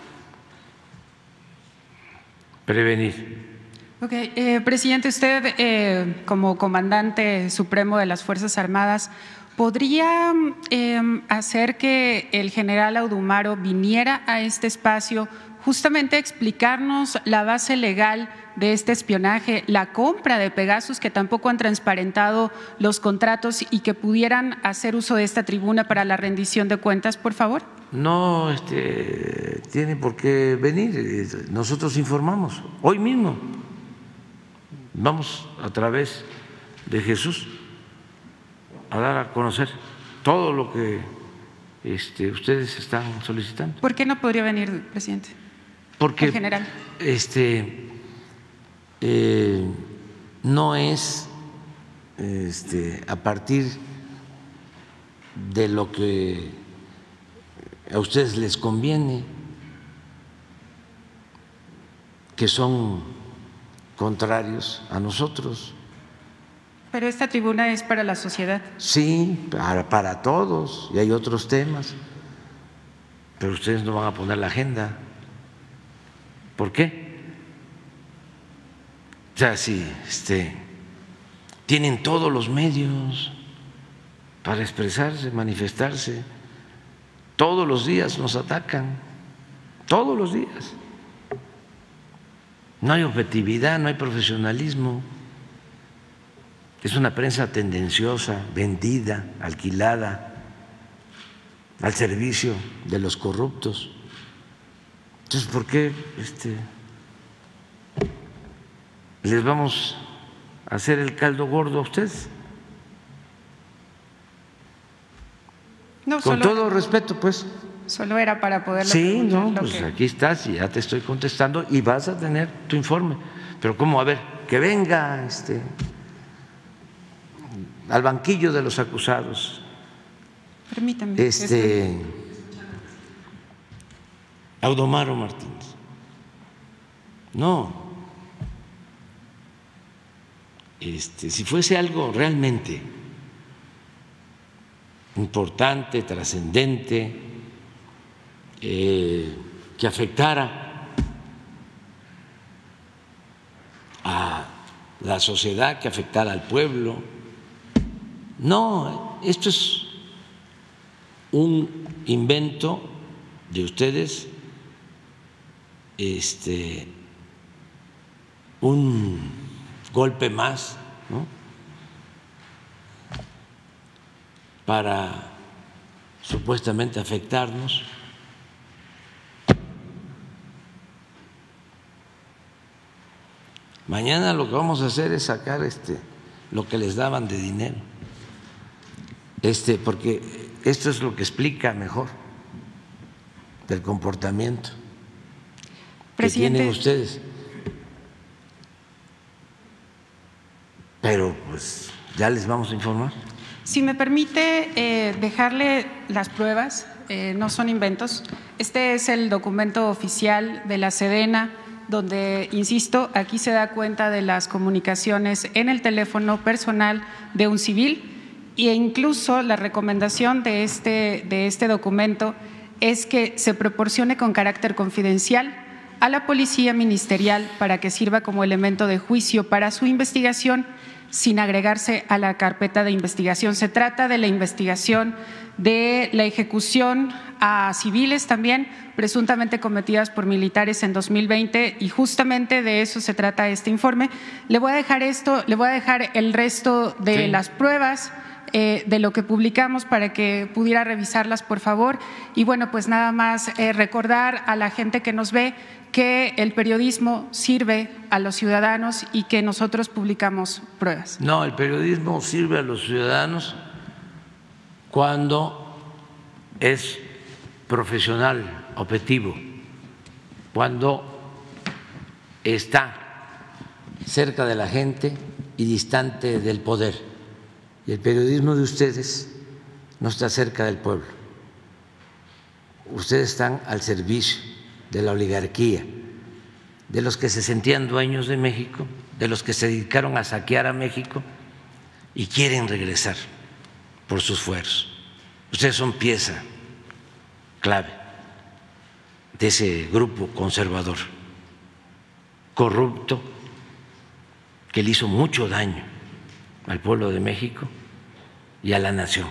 prevenir. Okay. Presidente, usted como comandante supremo de las Fuerzas Armadas, ¿podría hacer que el general Ahumaro viniera a este espacio justamente a explicarnos la base legal de este espionaje, la compra de Pegasus, que tampoco han transparentado los contratos, y que pudieran hacer uso de esta tribuna para la rendición de cuentas, por favor? No tiene por qué venir, nosotros informamos hoy mismo. Vamos a través de Jesús a dar a conocer todo lo que ustedes están solicitando. ¿Por qué no podría venir, presidente? Porque en general no es a partir de lo que a ustedes les conviene, que son contrarios a nosotros. Pero esta tribuna es para la sociedad. Sí, para todos, y hay otros temas, pero ustedes no van a poner la agenda. ¿Por qué? O sea, si tienen todos los medios para expresarse, manifestarse, todos los días nos atacan, todos los días. No hay objetividad, no hay profesionalismo. Es una prensa tendenciosa, vendida, alquilada, al servicio de los corruptos. Entonces, ¿por qué les vamos a hacer el caldo gordo a ustedes? No, con todo respeto, pues. Solo era para poderlo. Sí, no, pues aquí estás y ya te estoy contestando y vas a tener tu informe. Pero ¿cómo? A ver, que venga al banquillo de los acusados. Permítame. Audomaro Martínez. No. Si fuese algo realmente importante, trascendente, que afectara a la sociedad, que afectara al pueblo. No, esto es un invento de ustedes, un golpe más, ¿no?, para supuestamente afectarnos. Mañana lo que vamos a hacer es sacar lo que les daban de dinero, porque esto es lo que explica mejor del comportamiento que tienen ustedes. Pero pues ya les vamos a informar. Si me permite dejarle las pruebas, no son inventos. Este es el documento oficial de la Sedena, donde, insisto, aquí se da cuenta de las comunicaciones en el teléfono personal de un civil, e incluso la recomendación de este documento es que se proporcione con carácter confidencial a la Policía Ministerial para que sirva como elemento de juicio para su investigación, sin agregarse a la carpeta de investigación. Se trata de la investigación de la ejecución a civiles también, presuntamente cometidas por militares en 2020, y justamente de eso se trata este informe. Le voy a dejar el resto de las pruebas de lo que publicamos para que pudiera revisarlas, por favor. Y bueno, pues nada más recordar a la gente que nos ve que el periodismo sirve a los ciudadanos y que nosotros publicamos pruebas. No, el periodismo sirve a los ciudadanos cuando es profesional, objetivo, cuando está cerca de la gente y distante del poder. Y el periodismo de ustedes no está cerca del pueblo. Ustedes están al servicio de la oligarquía, de los que se sentían dueños de México, de los que se dedicaron a saquear a México y quieren regresar por sus fueros. Ustedes son pieza clave de ese grupo conservador, corrupto, que le hizo mucho daño al pueblo de México y a la nación.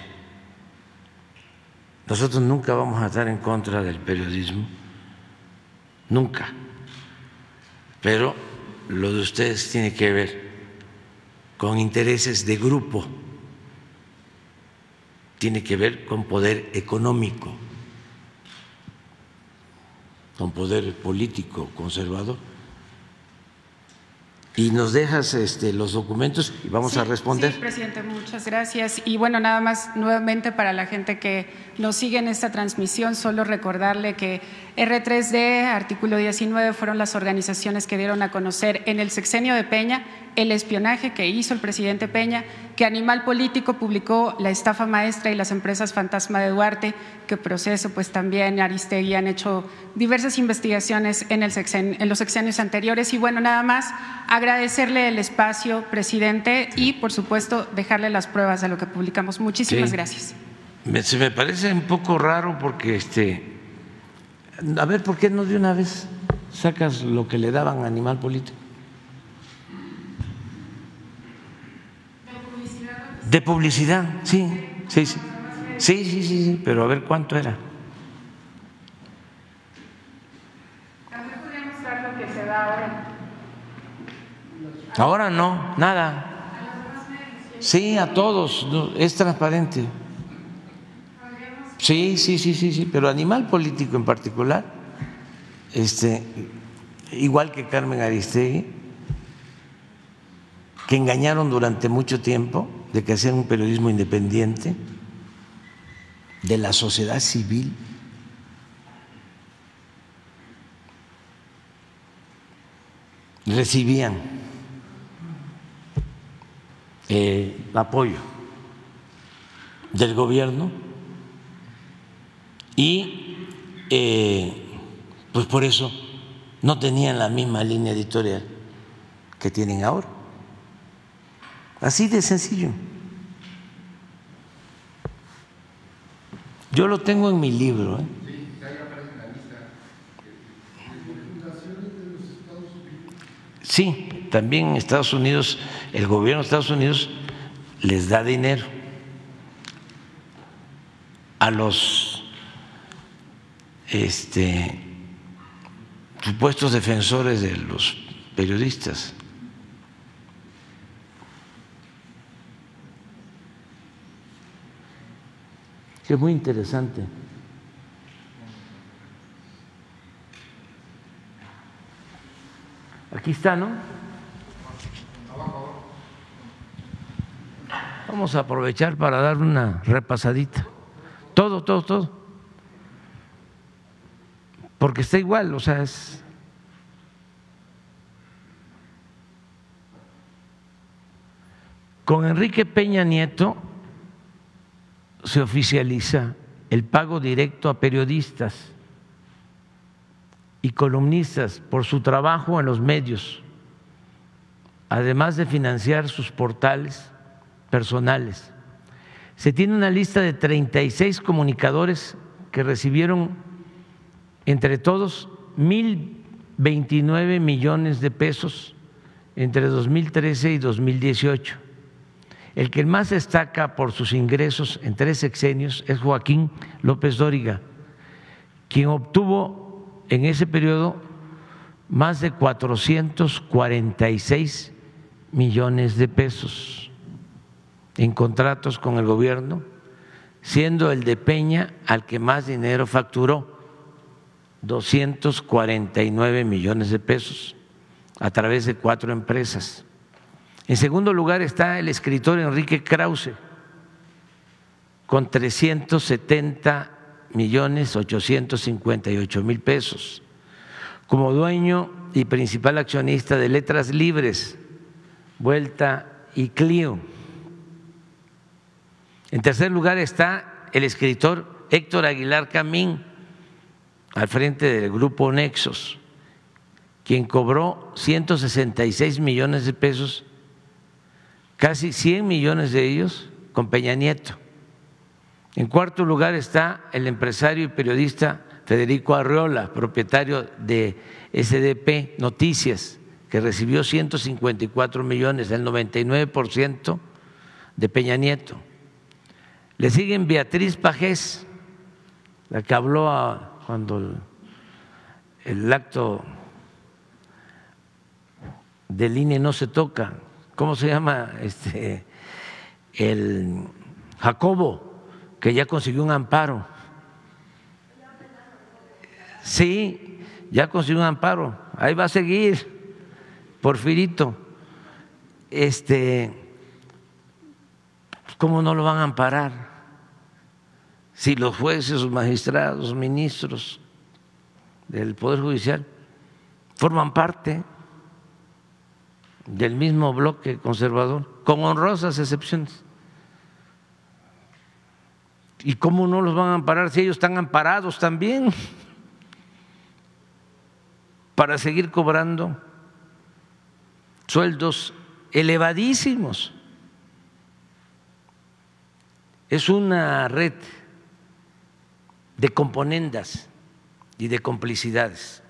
Nosotros nunca vamos a estar en contra del periodismo, nunca, pero lo de ustedes tiene que ver con intereses de grupo, tiene que ver con poder económico, con poder político conservador. Y nos dejas los documentos y vamos a responder. Sí, presidente, muchas gracias. Y bueno, nada más nuevamente para la gente que nos sigue en esta transmisión, solo recordarle que R3D, artículo 19, fueron las organizaciones que dieron a conocer en el sexenio de Peña el espionaje que hizo el presidente Peña, que Animal Político publicó la estafa maestra y las empresas fantasma de Duarte, que Proceso, pues también Aristegui han hecho diversas investigaciones en los sexenios anteriores. Y bueno, nada más agradecerle el espacio, presidente, y por supuesto dejarle las pruebas de lo que publicamos. Muchísimas gracias. Se me parece un poco raro porque a ver, ¿por qué no de una vez sacas lo que le daban a Animal Político? De publicidad, sí, pero a ver cuánto era. También podríamos dar lo que se da ahora. Ahora no, nada. Sí, a todos, es transparente. Podríamos Sí, pero Animal Político en particular, igual que Carmen Aristegui, que engañaron durante mucho tiempo de que hacían un periodismo independiente de la sociedad civil. Recibían apoyo del gobierno y pues por eso no tenían la misma línea editorial que tienen ahora. Así de sencillo. Yo lo tengo en mi libro. Sí, también en Estados Unidos, el gobierno de Estados Unidos les da dinero a los supuestos defensores de los periodistas. Es muy interesante. Aquí está, ¿no? Vamos a aprovechar para dar una repasadita. Todo. Porque está igual, o sea, es… Con Enrique Peña Nieto se oficializa el pago directo a periodistas y columnistas por su trabajo en los medios, además de financiar sus portales personales. Se tiene una lista de 36 comunicadores que recibieron entre todos 1.029 millones de pesos entre 2013 y 2018. El que más destaca por sus ingresos en 3 sexenios es Joaquín López Dóriga, quien obtuvo en ese periodo más de 446 millones de pesos en contratos con el gobierno, siendo el de Peña al que más dinero facturó, 249 millones de pesos a través de 4 empresas. En segundo lugar está el escritor Enrique Krause, con 370.858.000 pesos, como dueño y principal accionista de Letras Libres, Vuelta y Clio. En tercer lugar está el escritor Héctor Aguilar Camín, al frente del grupo Nexos, quien cobró 166 millones de pesos, casi 100 millones de ellos con Peña Nieto. En cuarto lugar está el empresario y periodista Federico Arreola, propietario de SDP Noticias, que recibió 154 millones, el 99% de Peña Nieto. Le siguen Beatriz Pajés, la que habló cuando el acto del INE no se toca. ¿Cómo se llama? El Jacobo, que ya consiguió un amparo. Sí, ya consiguió un amparo. Ahí va a seguir, Porfirito. ¿Cómo no lo van a amparar? Si los jueces, los magistrados, los ministros del Poder Judicial forman parte del mismo bloque conservador, con honrosas excepciones. ¿Y cómo no los van a amparar si ellos están amparados también para seguir cobrando sueldos elevadísimos? Es una red de componendas y de complicidades.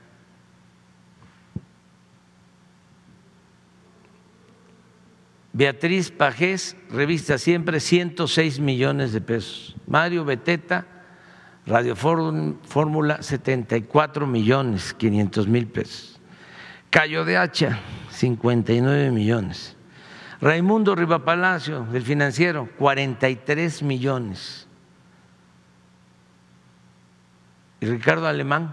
Beatriz Pajés, Revista Siempre, 106 millones de pesos. Mario Beteta, Radio Fórmula, 74.500.000 pesos. Cayo de Hacha, 59 millones. Raimundo Rivapalacio, del Financiero, 43 millones. y Ricardo Alemán.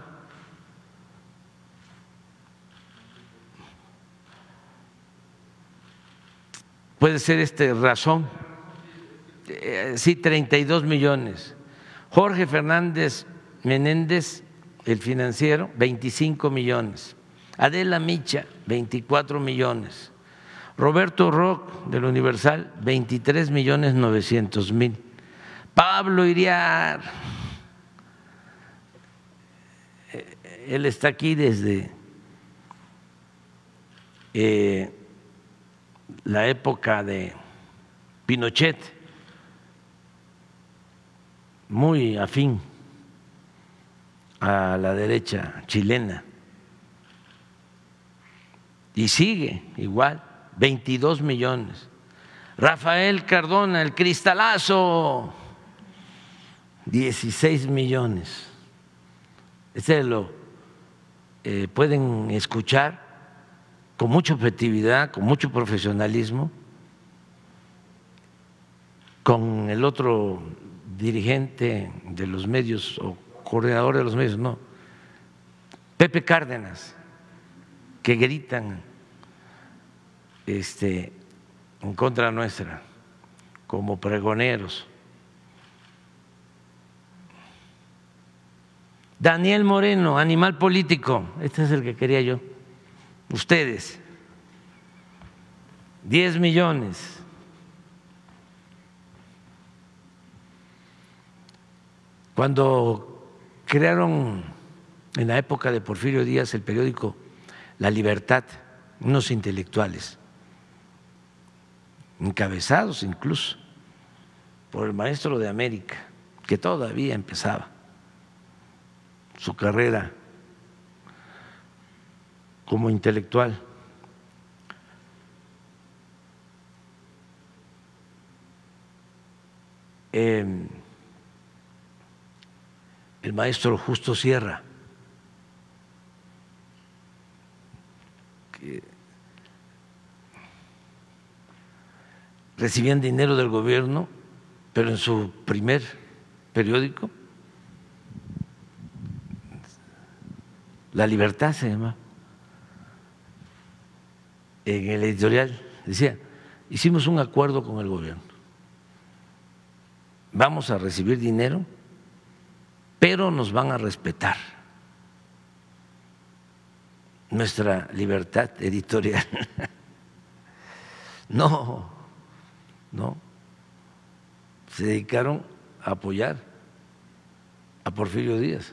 Puede ser razón. Sí, 32 millones. Jorge Fernández Menéndez, el financiero, 25 millones. Adela Micha, 24 millones. Roberto Rock, del Universal, 23.900.000. Pablo Iriar, él está aquí desde la época de Pinochet, muy afín a la derecha chilena, y sigue igual, 22 millones. Rafael Cardona, el cristalazo, 16 millones. Este lo pueden escuchar con mucha objetividad, con mucho profesionalismo, con el otro dirigente de los medios o coordinador de los medios, no, Pepe Cárdenas, que gritan en contra nuestra como pregoneros. Daniel Moreno, Animal Político, este es el que quería yo. Ustedes, 10 millones. Cuando crearon en la época de Porfirio Díaz el periódico La Libertad, unos intelectuales, encabezados incluso por el maestro de América, que todavía empezaba su carrera como intelectual. El maestro Justo Sierra, que recibían dinero del gobierno, pero en su primer periódico, La Libertad se llama, en el editorial decía: hicimos un acuerdo con el gobierno, vamos a recibir dinero, pero nos van a respetar nuestra libertad editorial. No, se dedicaron a apoyar a Porfirio Díaz.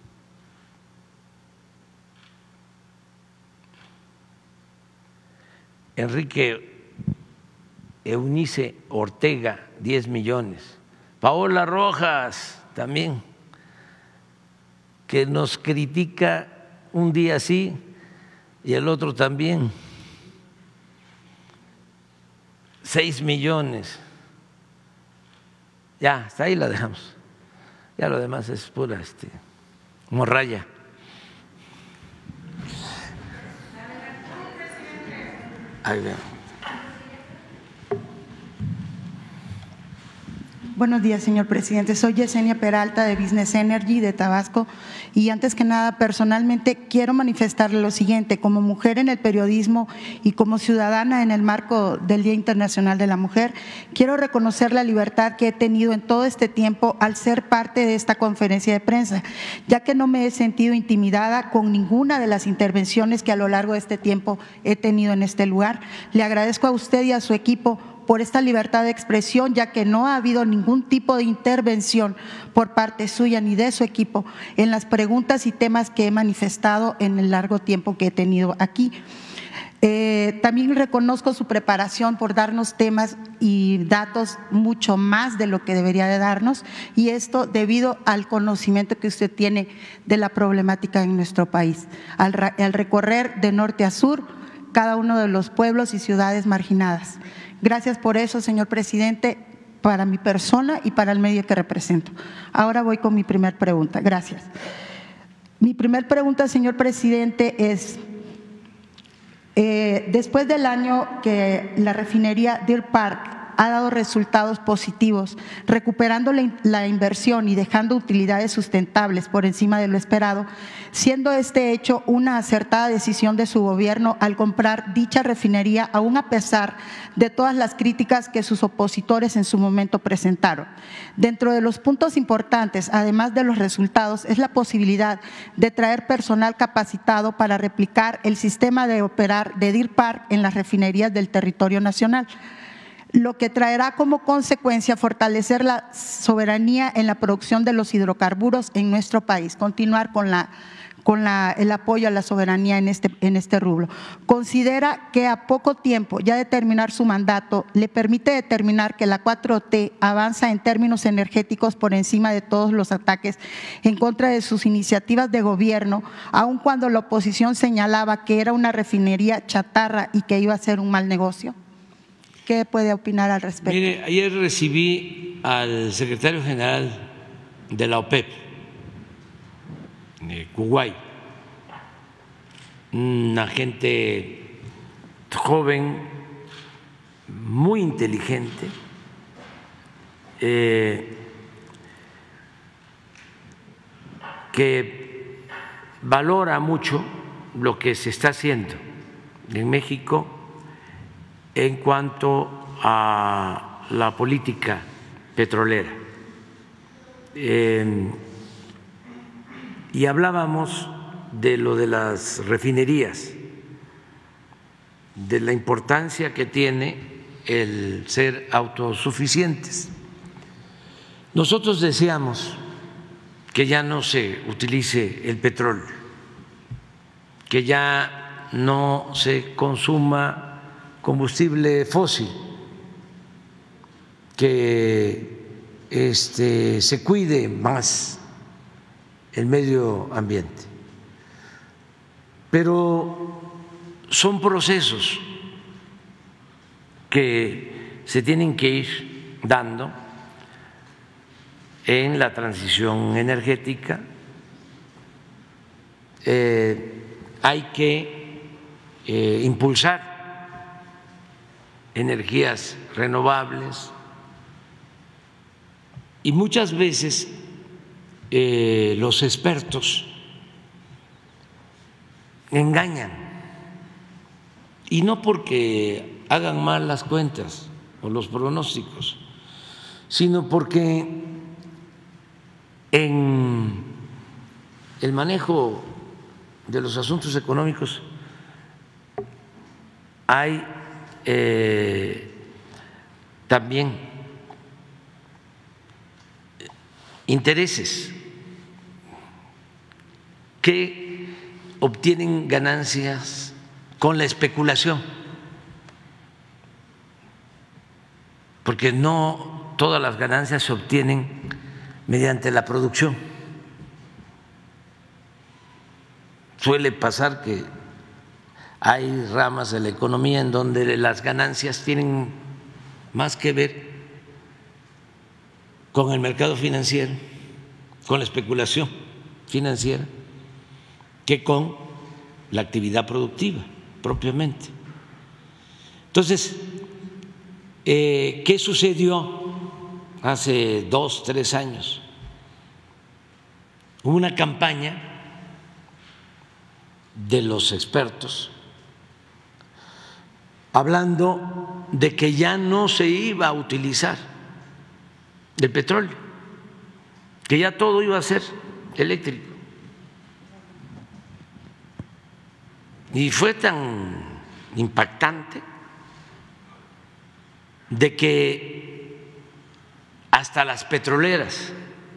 Enrique Eunice Ortega, 10 millones. Paola Rojas también, que nos critica un día sí y el otro también. 6 millones. Ya, hasta ahí la dejamos. Ya lo demás es pura morralla. Ahí veo. Buenos días, señor presidente. Soy Yesenia Peralta de Business Energy de Tabasco y antes que nada personalmente quiero manifestarle lo siguiente: como mujer en el periodismo y como ciudadana en el marco del Día Internacional de la Mujer, quiero reconocer la libertad que he tenido en todo este tiempo al ser parte de esta conferencia de prensa, ya que no me he sentido intimidada con ninguna de las intervenciones que a lo largo de este tiempo he tenido en este lugar. Le agradezco a usted y a su equipo por esta libertad de expresión, ya que no ha habido ningún tipo de intervención por parte suya ni de su equipo en las preguntas y temas que he manifestado en el largo tiempo que he tenido aquí. También reconozco su preparación por darnos temas y datos mucho más de lo que debería de darnos, y esto debido al conocimiento que usted tiene de la problemática en nuestro país, al recorrer de norte a sur cada uno de los pueblos y ciudades marginadas. Gracias por eso, señor presidente, para mi persona y para el medio que represento. Ahora voy con mi primer pregunta. Gracias. Mi primer pregunta, señor presidente, es: después del año que la refinería Deer Park ha dado resultados positivos, recuperando la inversión y dejando utilidades sustentables por encima de lo esperado, siendo este hecho una acertada decisión de su gobierno al comprar dicha refinería, aún a pesar de todas las críticas que sus opositores en su momento presentaron. Dentro de los puntos importantes, además de los resultados, es la posibilidad de traer personal capacitado para replicar el sistema de operar de Deer Park en las refinerías del territorio nacional, lo que traerá como consecuencia fortalecer la soberanía en la producción de los hidrocarburos en nuestro país, continuar con el apoyo a la soberanía en este rubro. Considera que a poco tiempo ya de terminar su mandato le permite determinar que la 4T avanza en términos energéticos por encima de todos los ataques en contra de sus iniciativas de gobierno, aun cuando la oposición señalaba que era una refinería chatarra y que iba a ser un mal negocio. ¿Qué puede opinar al respecto? Mire, ayer recibí al secretario general de la OPEP, Kuwait, una gente joven, muy inteligente, que valora mucho lo que se está haciendo en México en cuanto a la política petrolera. Y hablábamos de lo de las refinerías, de la importancia que tiene el ser autosuficientes. Nosotros deseamos que ya no se utilice el petróleo, que ya no se consuma combustible fósil, que se cuide más el medio ambiente. Pero son procesos que se tienen que ir dando en la transición energética. Hay que impulsar energías renovables y muchas veces los expertos engañan, y no porque hagan mal las cuentas o los pronósticos, sino porque en el manejo de los asuntos económicos hay también intereses que obtienen ganancias con la especulación, porque no todas las ganancias se obtienen mediante la producción. Suele pasar que hay ramas de la economía en donde las ganancias tienen más que ver con el mercado financiero, con la especulación financiera, que con la actividad productiva propiamente. Entonces, ¿qué sucedió hace 2, 3 años? Hubo una campaña de los expertos hablando de que ya no se iba a utilizar el petróleo, que ya todo iba a ser eléctrico. Y fue tan impactante de que hasta las petroleras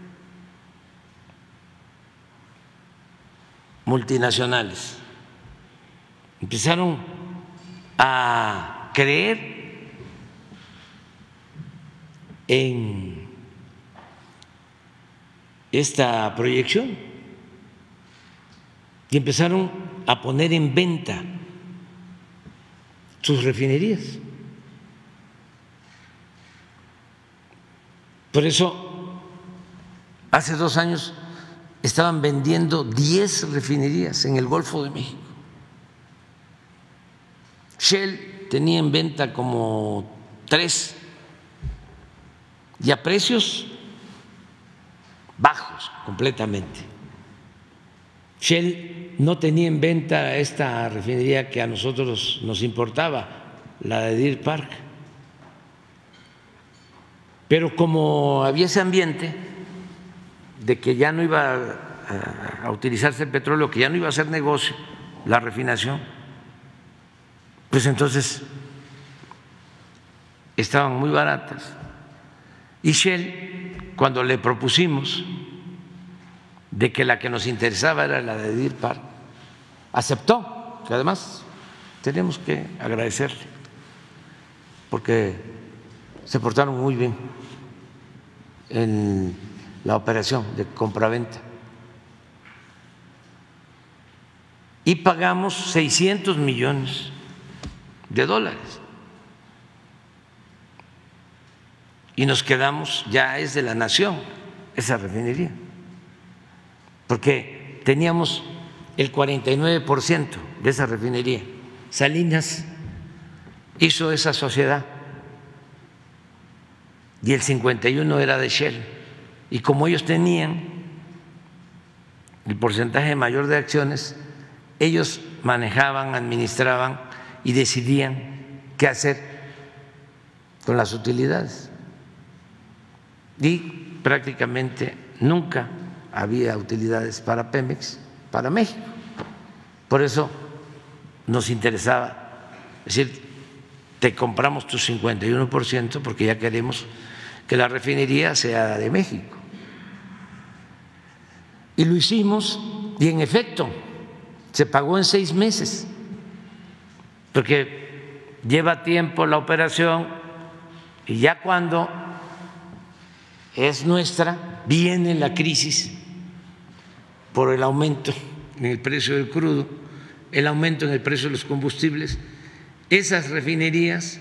multinacionales empezaron a creer en esta proyección y empezaron a poner en venta sus refinerías. Por eso, hace 2 años estaban vendiendo 10 refinerías en el Golfo de México. Shell tenía en venta como 3 y a precios bajos completamente. Shell no tenía en venta esta refinería que a nosotros nos importaba, la de Deer Park, pero como había ese ambiente de que ya no iba a utilizarse el petróleo, que ya no iba a hacer negocio la refinación, pues entonces estaban muy baratas. Y Shell, cuando le propusimos de que la que nos interesaba era la de Deer Park, aceptó, que además tenemos que agradecerle, porque se portaron muy bien en la operación de compraventa. Y pagamos 600 millones de dólares. Y nos quedamos, ya es de la nación esa refinería, porque teníamos el 49% de esa refinería. Salinas hizo esa sociedad y el 51% era de Shell. Y como ellos tenían el porcentaje mayor de acciones, ellos manejaban, administraban y decidían qué hacer con las utilidades. Y prácticamente nunca había utilidades para Pemex, para México. Por eso nos interesaba decir, te compramos tu 51% porque ya queremos que la refinería sea de México. Y lo hicimos y en efecto se pagó en 6 meses, porque lleva tiempo la operación y ya cuando es nuestra viene la crisis por el aumento en el precio del crudo, el aumento en el precio de los combustibles. Esas refinerías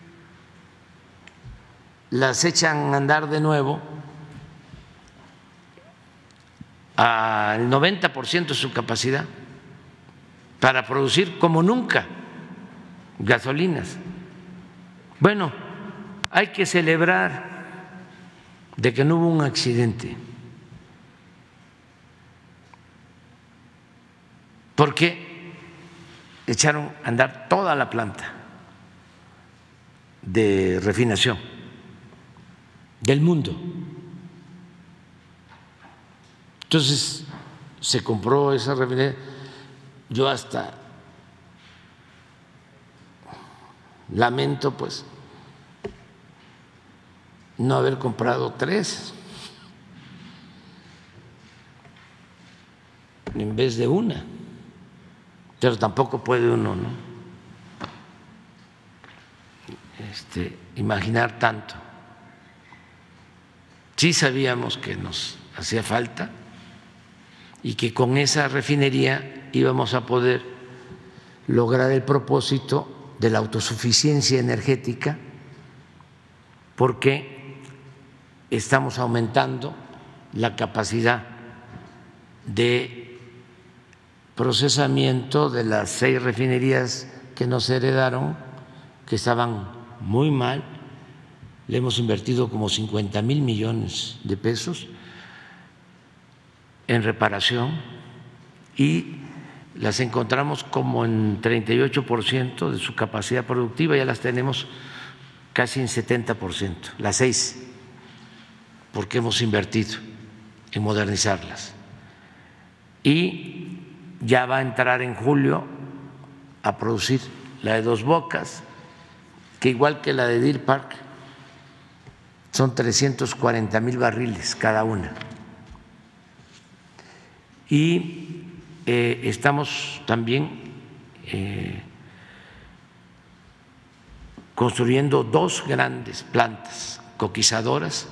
las echan a andar de nuevo al 90% de su capacidad para producir como nunca gasolinas. Bueno, hay que celebrar de que no hubo un accidente, porque echaron a andar toda la planta de refinación del mundo. Entonces se compró esa refinería. Yo hasta lamento pues no haber comprado 3 en vez de una, pero tampoco puede uno, ¿no? Imaginar tanto. Sí sabíamos que nos hacía falta y que con esa refinería íbamos a poder lograr el propósito de la autosuficiencia energética, porque estamos aumentando la capacidad de procesamiento de las 6 refinerías que nos heredaron, que estaban muy mal. Le hemos invertido como 50,000 millones de pesos en reparación y las encontramos como en 38% de su capacidad productiva, ya las tenemos casi en 70%, las 6, porque hemos invertido en modernizarlas. Y ya va a entrar en julio a producir la de Dos Bocas, que igual que la de Deer Park, son 340,000 barriles cada una. Y estamos también construyendo 2 grandes plantas coquizadoras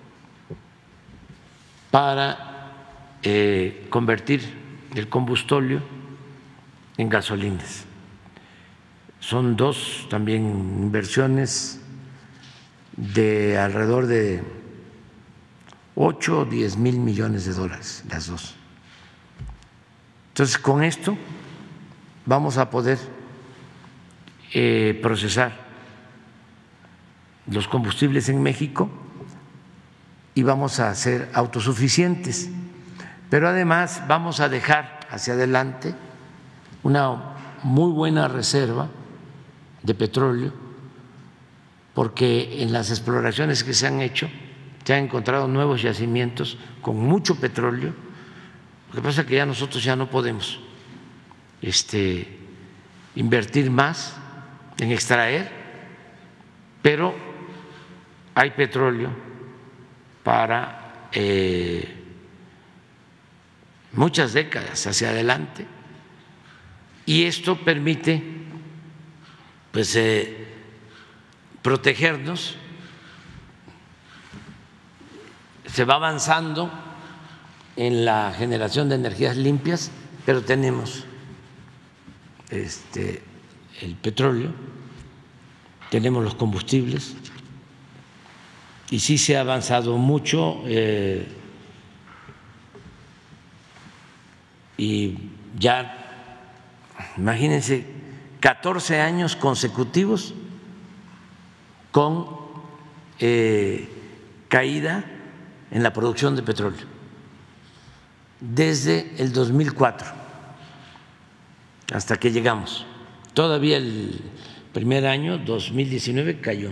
para convertir el combustóleo en gasolinas. Son 2 también inversiones de alrededor de 8 o 10 mil millones de dólares, las 2. Entonces, con esto vamos a poder procesar los combustibles en México, 100% y vamos a ser autosuficientes. Pero además vamos a dejar hacia adelante una muy buena reserva de petróleo, porque en las exploraciones que se han hecho se han encontrado nuevos yacimientos con mucho petróleo. Lo que pasa es que ya nosotros ya no podemos invertir más en extraer, pero hay petróleo para muchas décadas hacia adelante, y esto permite pues protegernos. Se va avanzando en la generación de energías limpias, pero tenemos el petróleo, tenemos los combustibles, y sí se ha avanzado mucho, y ya, imagínense, 14 años consecutivos con caída en la producción de petróleo, desde el 2004 hasta que llegamos. Todavía el primer año, 2019, cayó,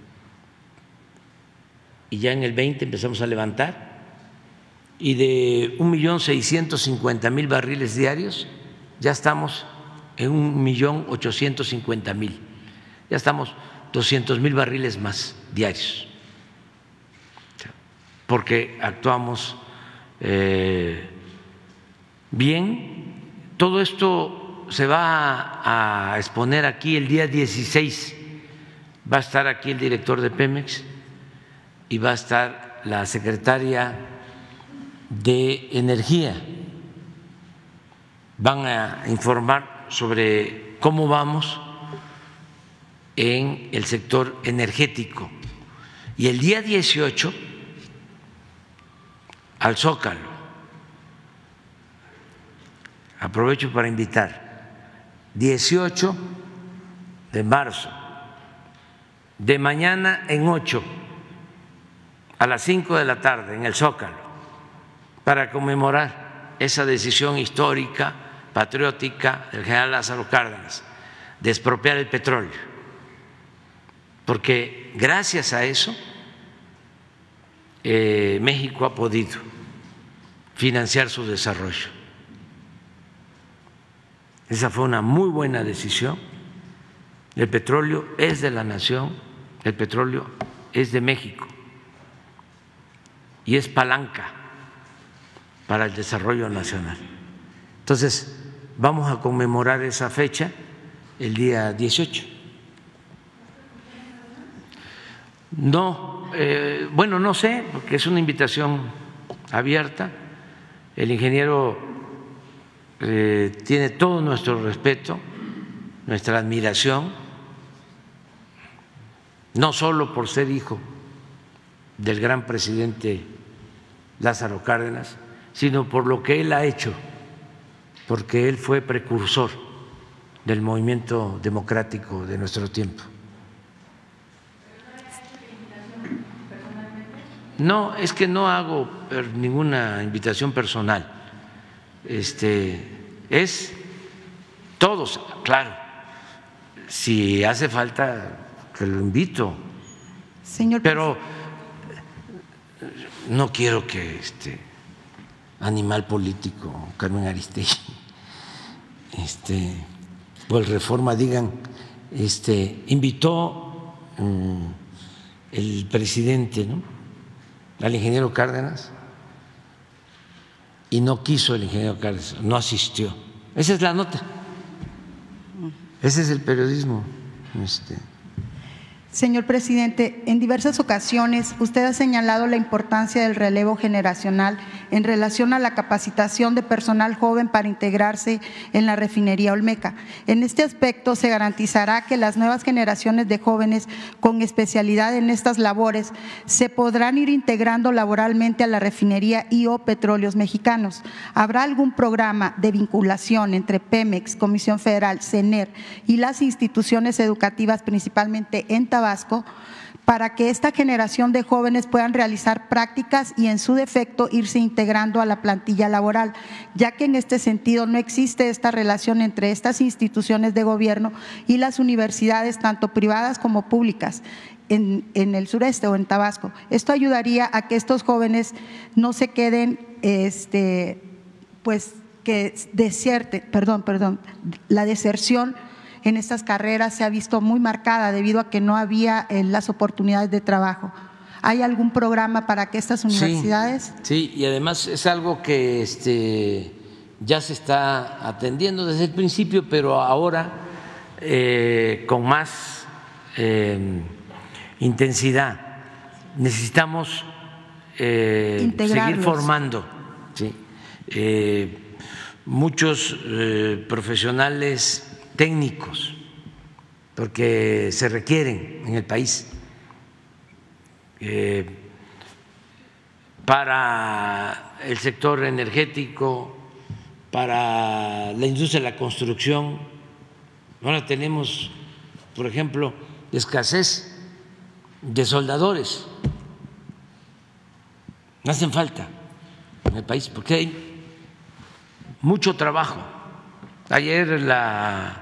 y ya en el 20 empezamos a levantar, y de 1.650.000 barriles diarios ya estamos en 1.850.000, ya estamos 200.000 barriles más diarios, porque actuamos bien. Todo esto se va a exponer aquí el día 16, va a estar aquí el director de Pemex y va a estar la secretaria de Energía. Van a informar sobre cómo vamos en el sector energético. Y el día 18, al Zócalo, aprovecho para invitar, 18 de marzo, de mañana en 8, a las 5 de la tarde en el Zócalo, para conmemorar esa decisión histórica, patriótica del general Lázaro Cárdenas de expropiar el petróleo, porque gracias a eso México ha podido financiar su desarrollo. Esa fue una muy buena decisión. El petróleo es de la nación, el petróleo es de México y es palanca para el desarrollo nacional. Entonces, vamos a conmemorar esa fecha el día 18. No, bueno, no sé, porque es una invitación abierta. El ingeniero tiene todo nuestro respeto, nuestra admiración, no solo por ser hijo del gran presidente Lázaro Cárdenas, sino por lo que él ha hecho, porque él fue precursor del movimiento democrático de nuestro tiempo. No, es que no hago ninguna invitación personal. Es todos, claro. Si hace falta, que lo invito. Señor, pero no quiero que animal político Carmen Aristegui o el Reforma digan invitó el presidente, ¿no?, al ingeniero Cárdenas, y no quiso el ingeniero Cárdenas, no asistió. Esa es la nota, ese es el periodismo. Señor presidente, en diversas ocasiones usted ha señalado la importancia del relevo generacional en relación a la capacitación de personal joven para integrarse en la refinería Olmeca. En este aspecto, ¿se garantizará que las nuevas generaciones de jóvenes con especialidad en estas labores se podrán ir integrando laboralmente a la refinería y o Petróleos Mexicanos? ¿Habrá algún programa de vinculación entre Pemex, Comisión Federal, CENER y las instituciones educativas, principalmente en Tabasco, para que esta generación de jóvenes puedan realizar prácticas y en su defecto irse integrando a la plantilla laboral, ya que en este sentido no existe esta relación entre estas instituciones de gobierno y las universidades, tanto privadas como públicas, en el sureste o en Tabasco. Esto ayudaría a que estos jóvenes no se queden, pues que la deserción en estas carreras se ha visto muy marcada debido a que no había las oportunidades de trabajo. ¿Hay algún programa para que estas universidades? Sí, y además es algo que ya se está atendiendo desde el principio, pero ahora con más intensidad. Necesitamos seguir formando, ¿sí? Muchos profesionales técnicos, porque se requieren en el país para el sector energético, para la industria de la construcción. Ahora tenemos, por ejemplo, escasez de soldadores. Hacen falta en el país porque hay mucho trabajo. Ayer la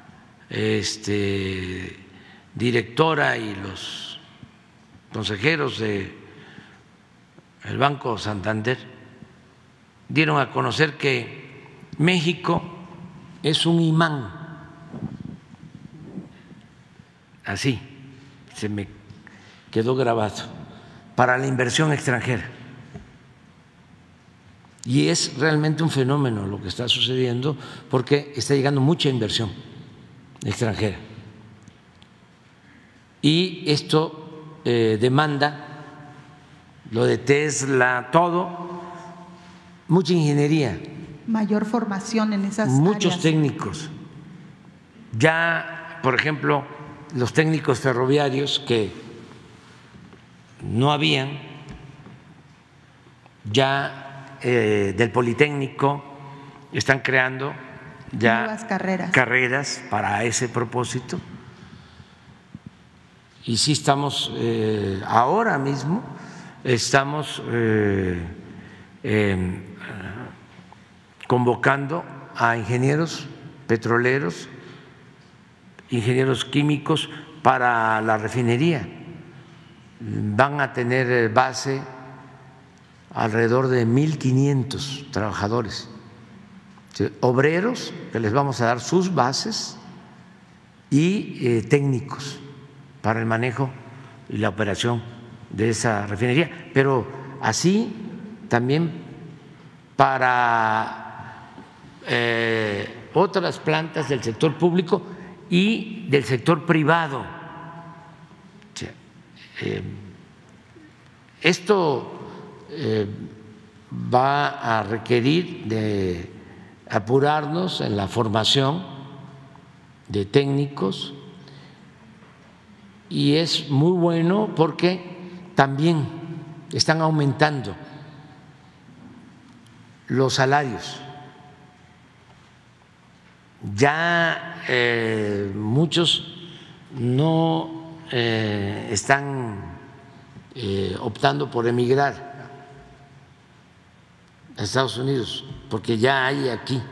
directora y los consejeros del Banco Santander dieron a conocer que México es un imán, así se me quedó grabado, para la inversión extranjera. Y es realmente un fenómeno lo que está sucediendo porque está llegando mucha inversión extranjera. Y esto demanda, lo de Tesla, todo, mucha ingeniería. Mayor formación en esas muchos áreas. Técnicos. Ya, por ejemplo, los técnicos ferroviarios que no habían, ya del Politécnico están creando ya nuevas carreras para ese propósito. Y sí estamos ahora mismo estamos convocando a ingenieros petroleros, ingenieros químicos para la refinería. Van a tener base alrededor de 1.500 trabajadores, obreros que les vamos a dar sus bases y técnicos para el manejo y la operación de esa refinería, pero así también para otras plantas del sector público y del sector privado. Esto va a requerir de apurarnos en la formación de técnicos y es muy bueno porque también están aumentando los salarios. Ya muchos no están optando por emigrar a Estados Unidos porque ya hay aquí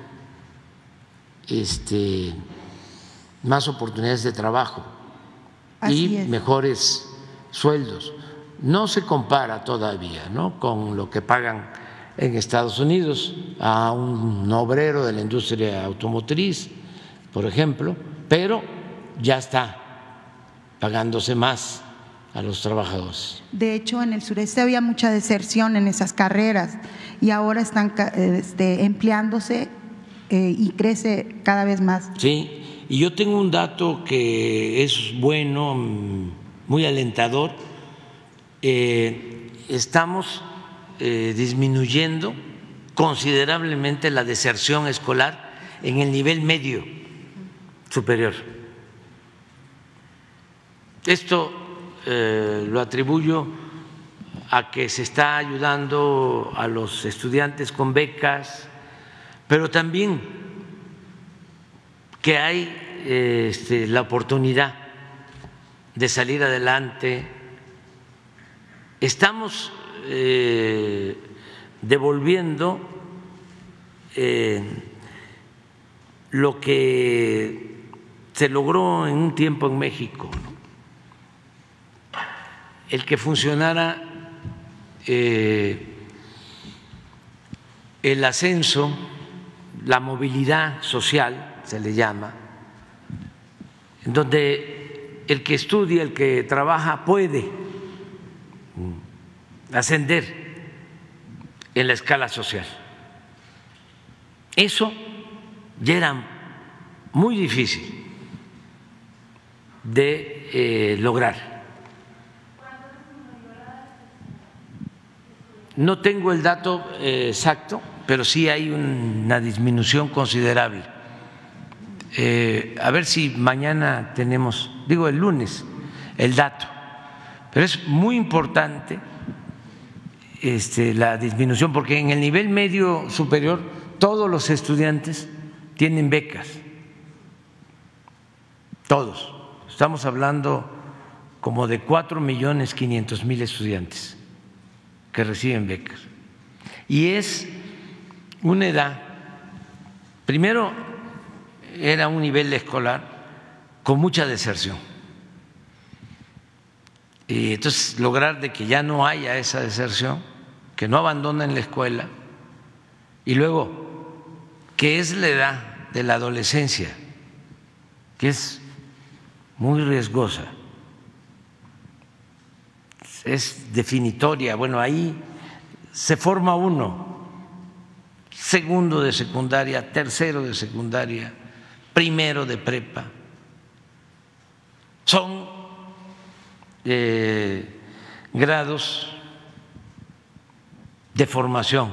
más oportunidades de trabajo y mejores sueldos. No se compara todavía, ¿no?, con lo que pagan en Estados Unidos a un obrero de la industria automotriz, por ejemplo, pero ya está pagándose más a los trabajadores. De hecho, en el sureste había mucha deserción en esas carreras y ahora están empleándose y crece cada vez más. Sí, y yo tengo un dato que es bueno, muy alentador. Estamos disminuyendo considerablemente la deserción escolar en el nivel medio superior. Esto lo atribuyo a que se está ayudando a los estudiantes con becas, pero también que hay la oportunidad de salir adelante estamos devolviendo lo que se logró en un tiempo en México, ¿no? El que funcionara el ascenso, la movilidad social, se le llama, en donde el que estudia, el que trabaja puede ascender en la escala social. Eso ya era muy difícil de lograr. No tengo el dato exacto, pero sí hay una disminución considerable. A ver si mañana tenemos, digo el lunes, el dato. Pero es muy importante la disminución, porque en el nivel medio superior todos los estudiantes tienen becas, todos. Estamos hablando como de 4.500.000 estudiantes que reciben becas. Y es una edad, primero era un nivel escolar con mucha deserción. Y entonces lograr de que ya no haya esa deserción, que no abandonen la escuela, y luego que es la edad de la adolescencia, que es muy riesgosa, es definitoria. Bueno, ahí se forma uno, segundo de secundaria, tercero de secundaria, primero de prepa. Son grados de formación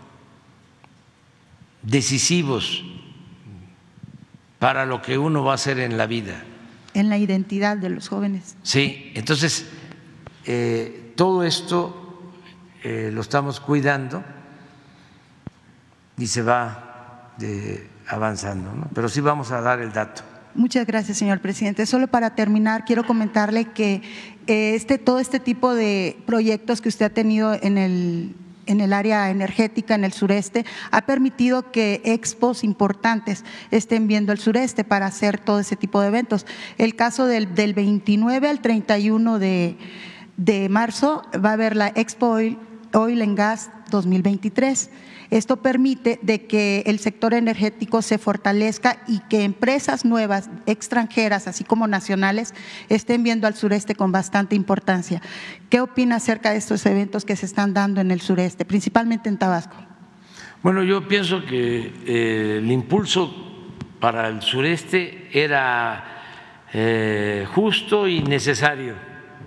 decisivos para lo que uno va a hacer en la vida. En la identidad de los jóvenes. Sí, entonces todo esto lo estamos cuidando y se va avanzando, ¿no? Pero sí vamos a dar el dato. Muchas gracias, señor presidente. Solo para terminar, quiero comentarle que todo este tipo de proyectos que usted ha tenido en el área energética en el sureste ha permitido que expos importantes estén viendo el sureste para hacer todo ese tipo de eventos. El caso del 29 al 31 de marzo va a haber la Expo Oil and Gas 2023. Esto permite de que el sector energético se fortalezca y que empresas nuevas, extranjeras, así como nacionales, estén viendo al sureste con bastante importancia. ¿Qué opina acerca de estos eventos que se están dando en el sureste, principalmente en Tabasco? Bueno, yo pienso que el impulso para el sureste era justo y necesario.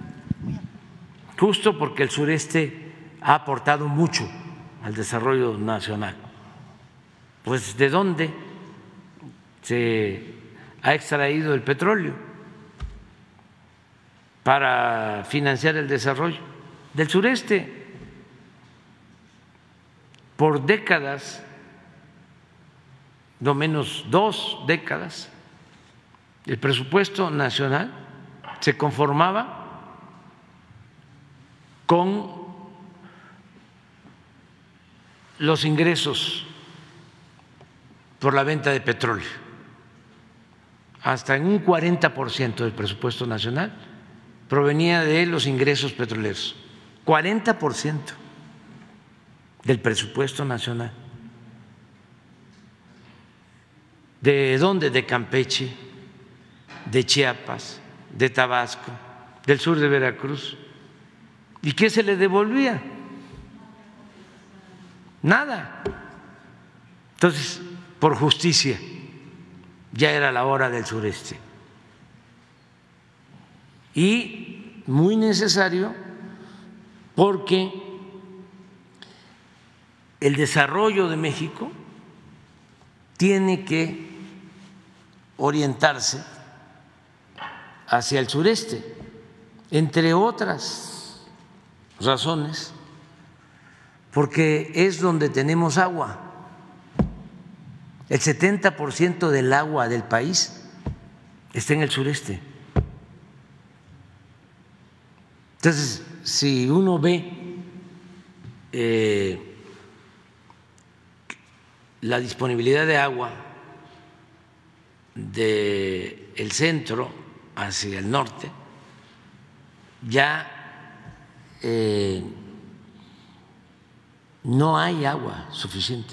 Justo porque el sureste ha aportado mucho al desarrollo nacional. Pues ¿de dónde se ha extraído el petróleo para financiar el desarrollo? Del sureste. Por décadas, no menos 2 décadas, el presupuesto nacional se conformaba con los ingresos por la venta de petróleo. Hasta en un 40% del presupuesto nacional provenía de los ingresos petroleros. 40% del presupuesto nacional. ¿De dónde? De Campeche, de Chiapas, de Tabasco, del sur de Veracruz. ¿Y qué se le devolvía? Nada. Entonces, por justicia, ya era la hora del sureste. Y muy necesario porque el desarrollo de México tiene que orientarse hacia el sureste, entre otras razones, porque es donde tenemos agua. El 70% del agua del país está en el sureste. Entonces, si uno ve la disponibilidad de agua del centro hacia el norte, ya no hay agua suficiente.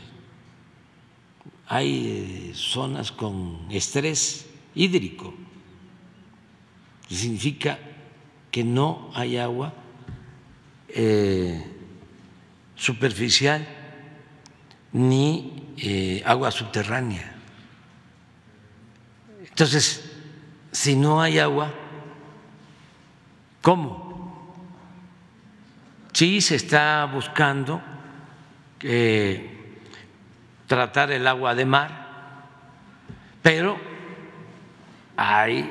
Hay zonas con estrés hídrico, que significa que no hay agua superficial ni agua subterránea. Entonces, si no hay agua, ¿cómo? Sí se está buscando tratar el agua de mar, pero hay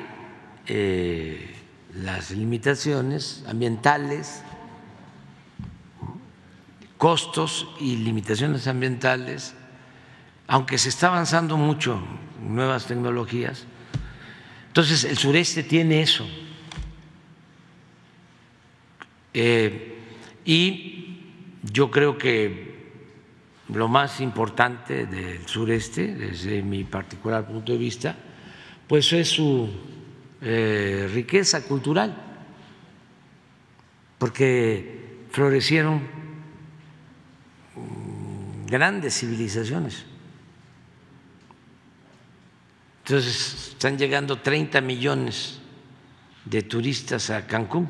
las limitaciones ambientales, costos y limitaciones ambientales, aunque se está avanzando mucho en nuevas tecnologías. Entonces, el sureste tiene eso. Y yo creo que lo más importante del sureste, desde mi particular punto de vista, pues es su riqueza cultural, porque florecieron grandes civilizaciones. Entonces están llegando 30 millones de turistas a Cancún,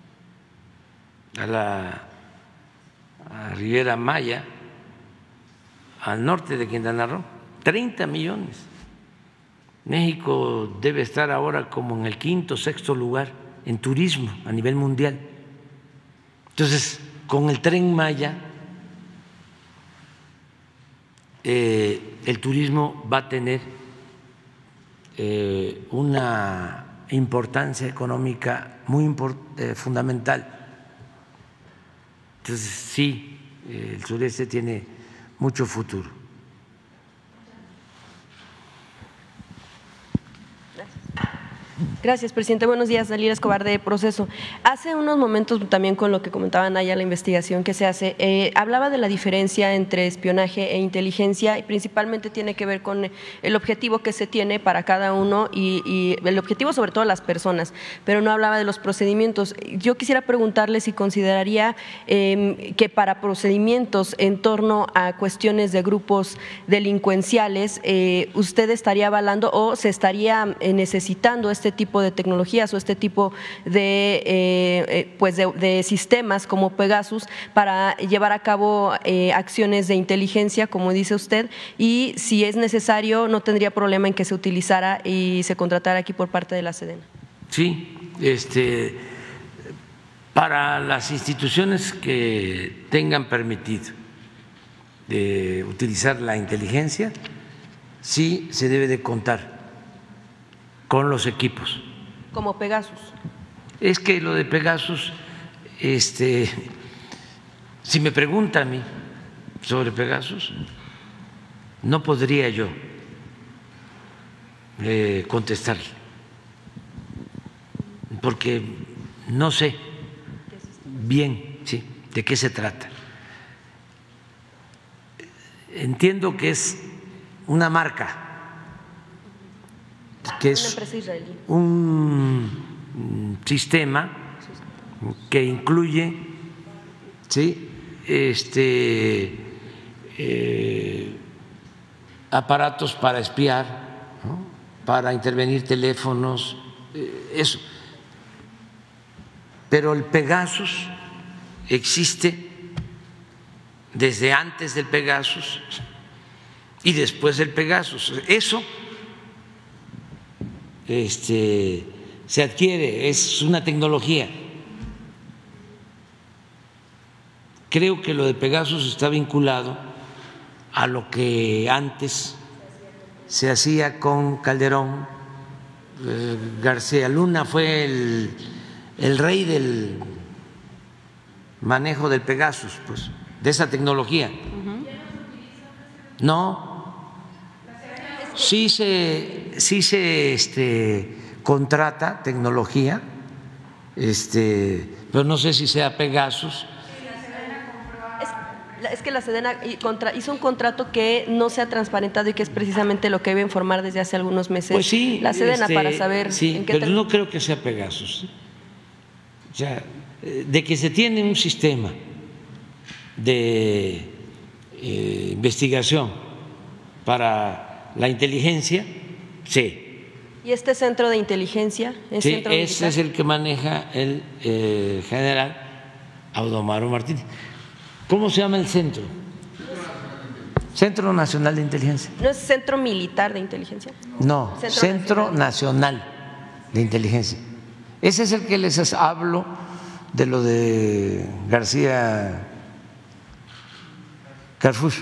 a la Riviera Maya, al norte de Quintana Roo, 30 millones. México debe estar ahora como en el quinto o sexto lugar en turismo a nivel mundial. Entonces, con el Tren Maya, el turismo va a tener una importancia económica muy fundamental. Entonces, sí, el sureste tiene mucho futuro. Gracias, presidente. Buenos días, Dalila Escobar de Proceso. Hace unos momentos, también con lo que comentaban allá, la investigación que se hace, hablaba de la diferencia entre espionaje e inteligencia, y principalmente tiene que ver con el objetivo que se tiene para cada uno y el objetivo sobre todo las personas, pero no hablaba de los procedimientos. Yo quisiera preguntarle si consideraría que para procedimientos en torno a cuestiones de grupos delincuenciales, usted estaría avalando o se estaría necesitando este tipo de tecnologías o este tipo de sistemas como Pegasus para llevar a cabo acciones de inteligencia, como dice usted, y si es necesario no tendría problema en que se utilizara y se contratara aquí por parte de la Sedena. Sí, para las instituciones que tengan permitido utilizar la inteligencia, sí se debe de contar con los equipos. Como Pegasus. Es que lo de Pegasus, si me pregunta a mí sobre Pegasus, no podría yo contestarle, porque no sé bien, sí, de qué se trata. Entiendo que es una marca, que es un sistema que incluye, ¿sí?, aparatos para espiar, ¿no?, para intervenir teléfonos, eso. Pero el Pegasus existe desde antes del Pegasus y después del Pegasus. Eso se adquiere, es una tecnología. Creo que lo de Pegasus está vinculado a lo que antes se hacía con Calderón. García Luna fue el rey del manejo del Pegasus, pues, de esa tecnología. No. Sí se contrata tecnología pero no sé si sea Pegasus. Es que la Sedena hizo un contrato que no se ha transparentado y que es precisamente lo que debe informar desde hace algunos meses pues sí, la Sedena para saber sí, en qué pero no creo que sea Pegasus. O sea, de que se tiene un sistema de investigación para la inteligencia, sí. ¿Y este centro de inteligencia? Sí, ese es el que maneja el general Audomaro Martínez. ¿Cómo se llama el centro? Centro Nacional de Inteligencia. ¿No es Centro Militar de Inteligencia? No, Centro Nacional de Inteligencia. Ese es el que les hablo de lo de García Carfush.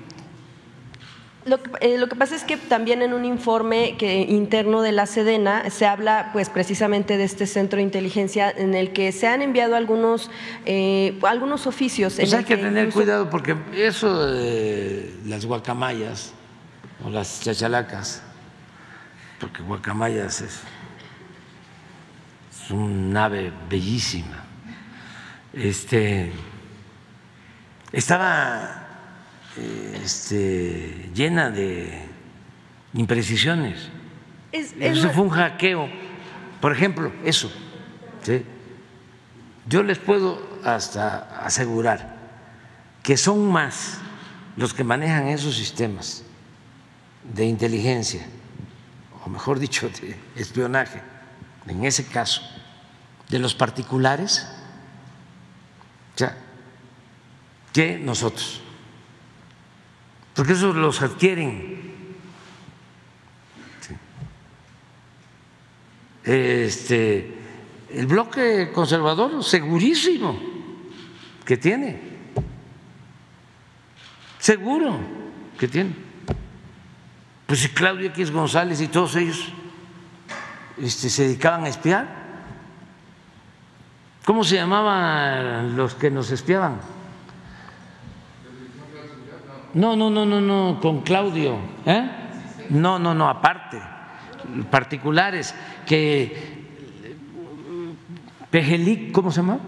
Lo que pasa es que también en un informe interno de la Sedena se habla pues precisamente de este centro de inteligencia en el que se han enviado algunos oficios. Pues hay que tener cuidado porque eso de las guacamayas o las chachalacas, porque guacamayas es un ave bellísima, estaba llena de imprecisiones. Eso fue un hackeo, por ejemplo, eso. ¿Sí? Yo les puedo hasta asegurar que son más los que manejan esos sistemas de inteligencia, o mejor dicho, de espionaje, en ese caso, de los particulares, o sea, que nosotros. Porque esos los adquieren. El bloque conservador, segurísimo que tiene, seguro que tiene. Pues si Claudio X González y todos ellos se dedicaban a espiar, ¿cómo se llamaban los que nos espiaban? No, con Claudio, no, aparte, particulares, que Pejelic, ¿cómo se llama?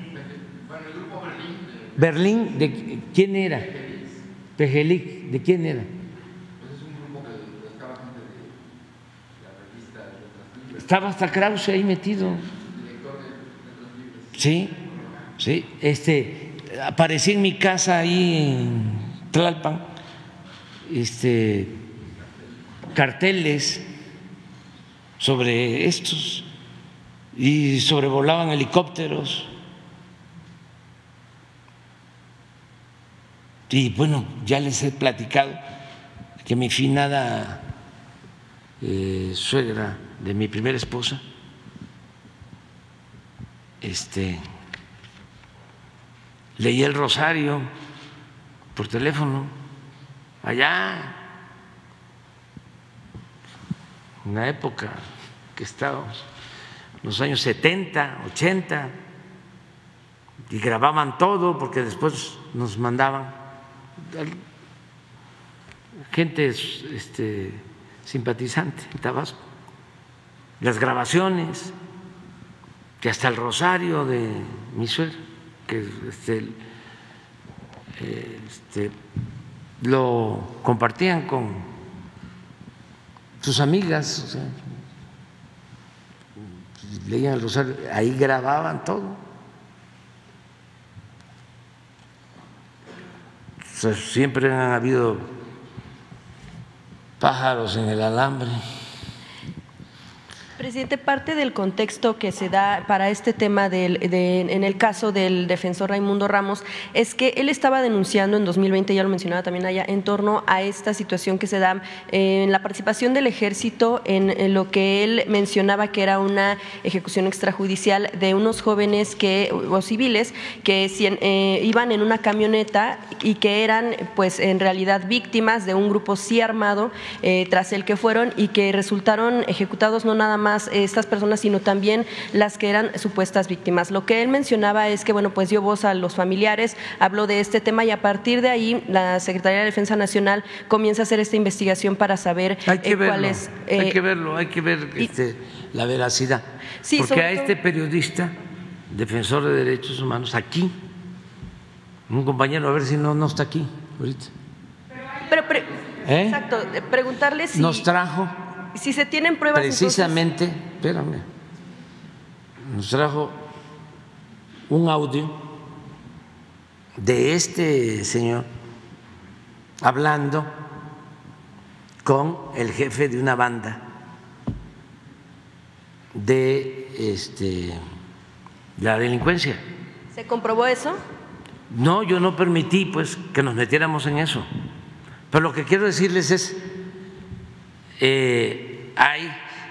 Berlín, ¿de quién era? Pejelic, ¿de quién era? Estaba hasta Krause ahí metido. Sí, aparecí en mi casa ahí en Tlalpan, carteles sobre estos y sobrevolaban helicópteros. Y bueno, ya les he platicado que mi finada suegra de mi primera esposa, leía el rosario por teléfono allá en la época que estábamos, los años 70, 80, y grababan todo porque después nos mandaban gente simpatizante en Tabasco, las grabaciones, que hasta el rosario de mi suegra, que lo compartían con sus amigas, o sea, leían el rosario, ahí grababan todo. O sea, siempre han habido pájaros en el alambre. Presidente, parte del contexto que se da para este tema en el caso del defensor Raimundo Ramos es que él estaba denunciando en 2020, ya lo mencionaba también allá, en torno a esta situación que se da en la participación del ejército en lo que él mencionaba que era una ejecución extrajudicial de unos jóvenes o civiles que iban en una camioneta y que eran pues en realidad víctimas de un grupo sí armado tras el que fueron y que resultaron ejecutados no nada más más estas personas, sino también las que eran supuestas víctimas. Lo que él mencionaba es que, bueno, pues dio voz a los familiares, habló de este tema y a partir de ahí la Secretaría de Defensa Nacional comienza a hacer esta investigación para saber cuál es… hay que verlo, hay que ver la veracidad. Sí, porque a este periodista, defensor de derechos humanos, aquí, un compañero, a ver si no está aquí ahorita. Exacto, preguntarle si… Nos trajo… Si se tienen pruebas… Precisamente, espérame, nos trajo un audio de este señor hablando con el jefe de una banda de la delincuencia. ¿Se comprobó eso? No, yo no permití pues que nos metiéramos en eso. Pero lo que quiero decirles es, hay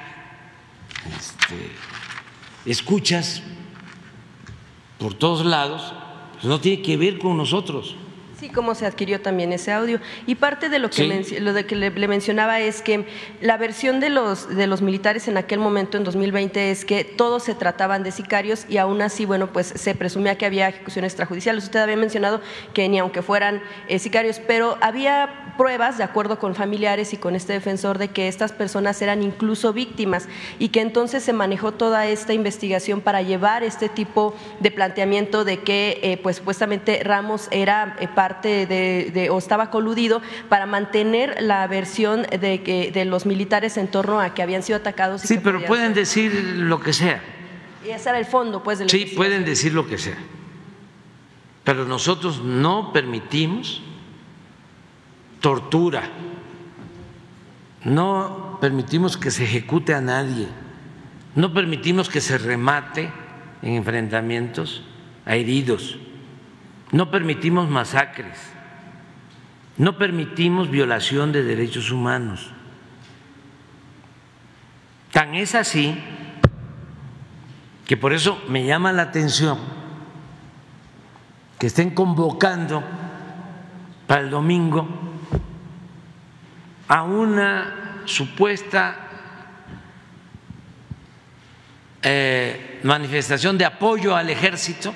escuchas por todos lados, pues no tiene que ver con nosotros. Sí, cómo se adquirió también ese audio. Y parte de lo que, le mencionaba es que la versión de los militares en aquel momento, en 2020, es que todos se trataban de sicarios y aún así, bueno, pues se presumía que había ejecuciones extrajudiciales. Usted había mencionado que ni aunque fueran sicarios, pero había pruebas, de acuerdo con familiares y con este defensor, de que estas personas eran incluso víctimas y que entonces se manejó toda esta investigación para llevar este tipo de planteamiento de que pues supuestamente Ramos era parte o estaba coludido para mantener la versión de los militares en torno a que habían sido atacados. Sí, pero pueden decir lo que sea. Y ese era el fondo, pues, de la investigación. Pueden decir lo que sea, pero nosotros no permitimos tortura, no permitimos que se ejecute a nadie, no permitimos que se remate en enfrentamientos a heridos, no permitimos masacres, no permitimos violación de derechos humanos. Tan es así que por eso me llama la atención que estén convocando para el domingo a una supuesta manifestación de apoyo al ejército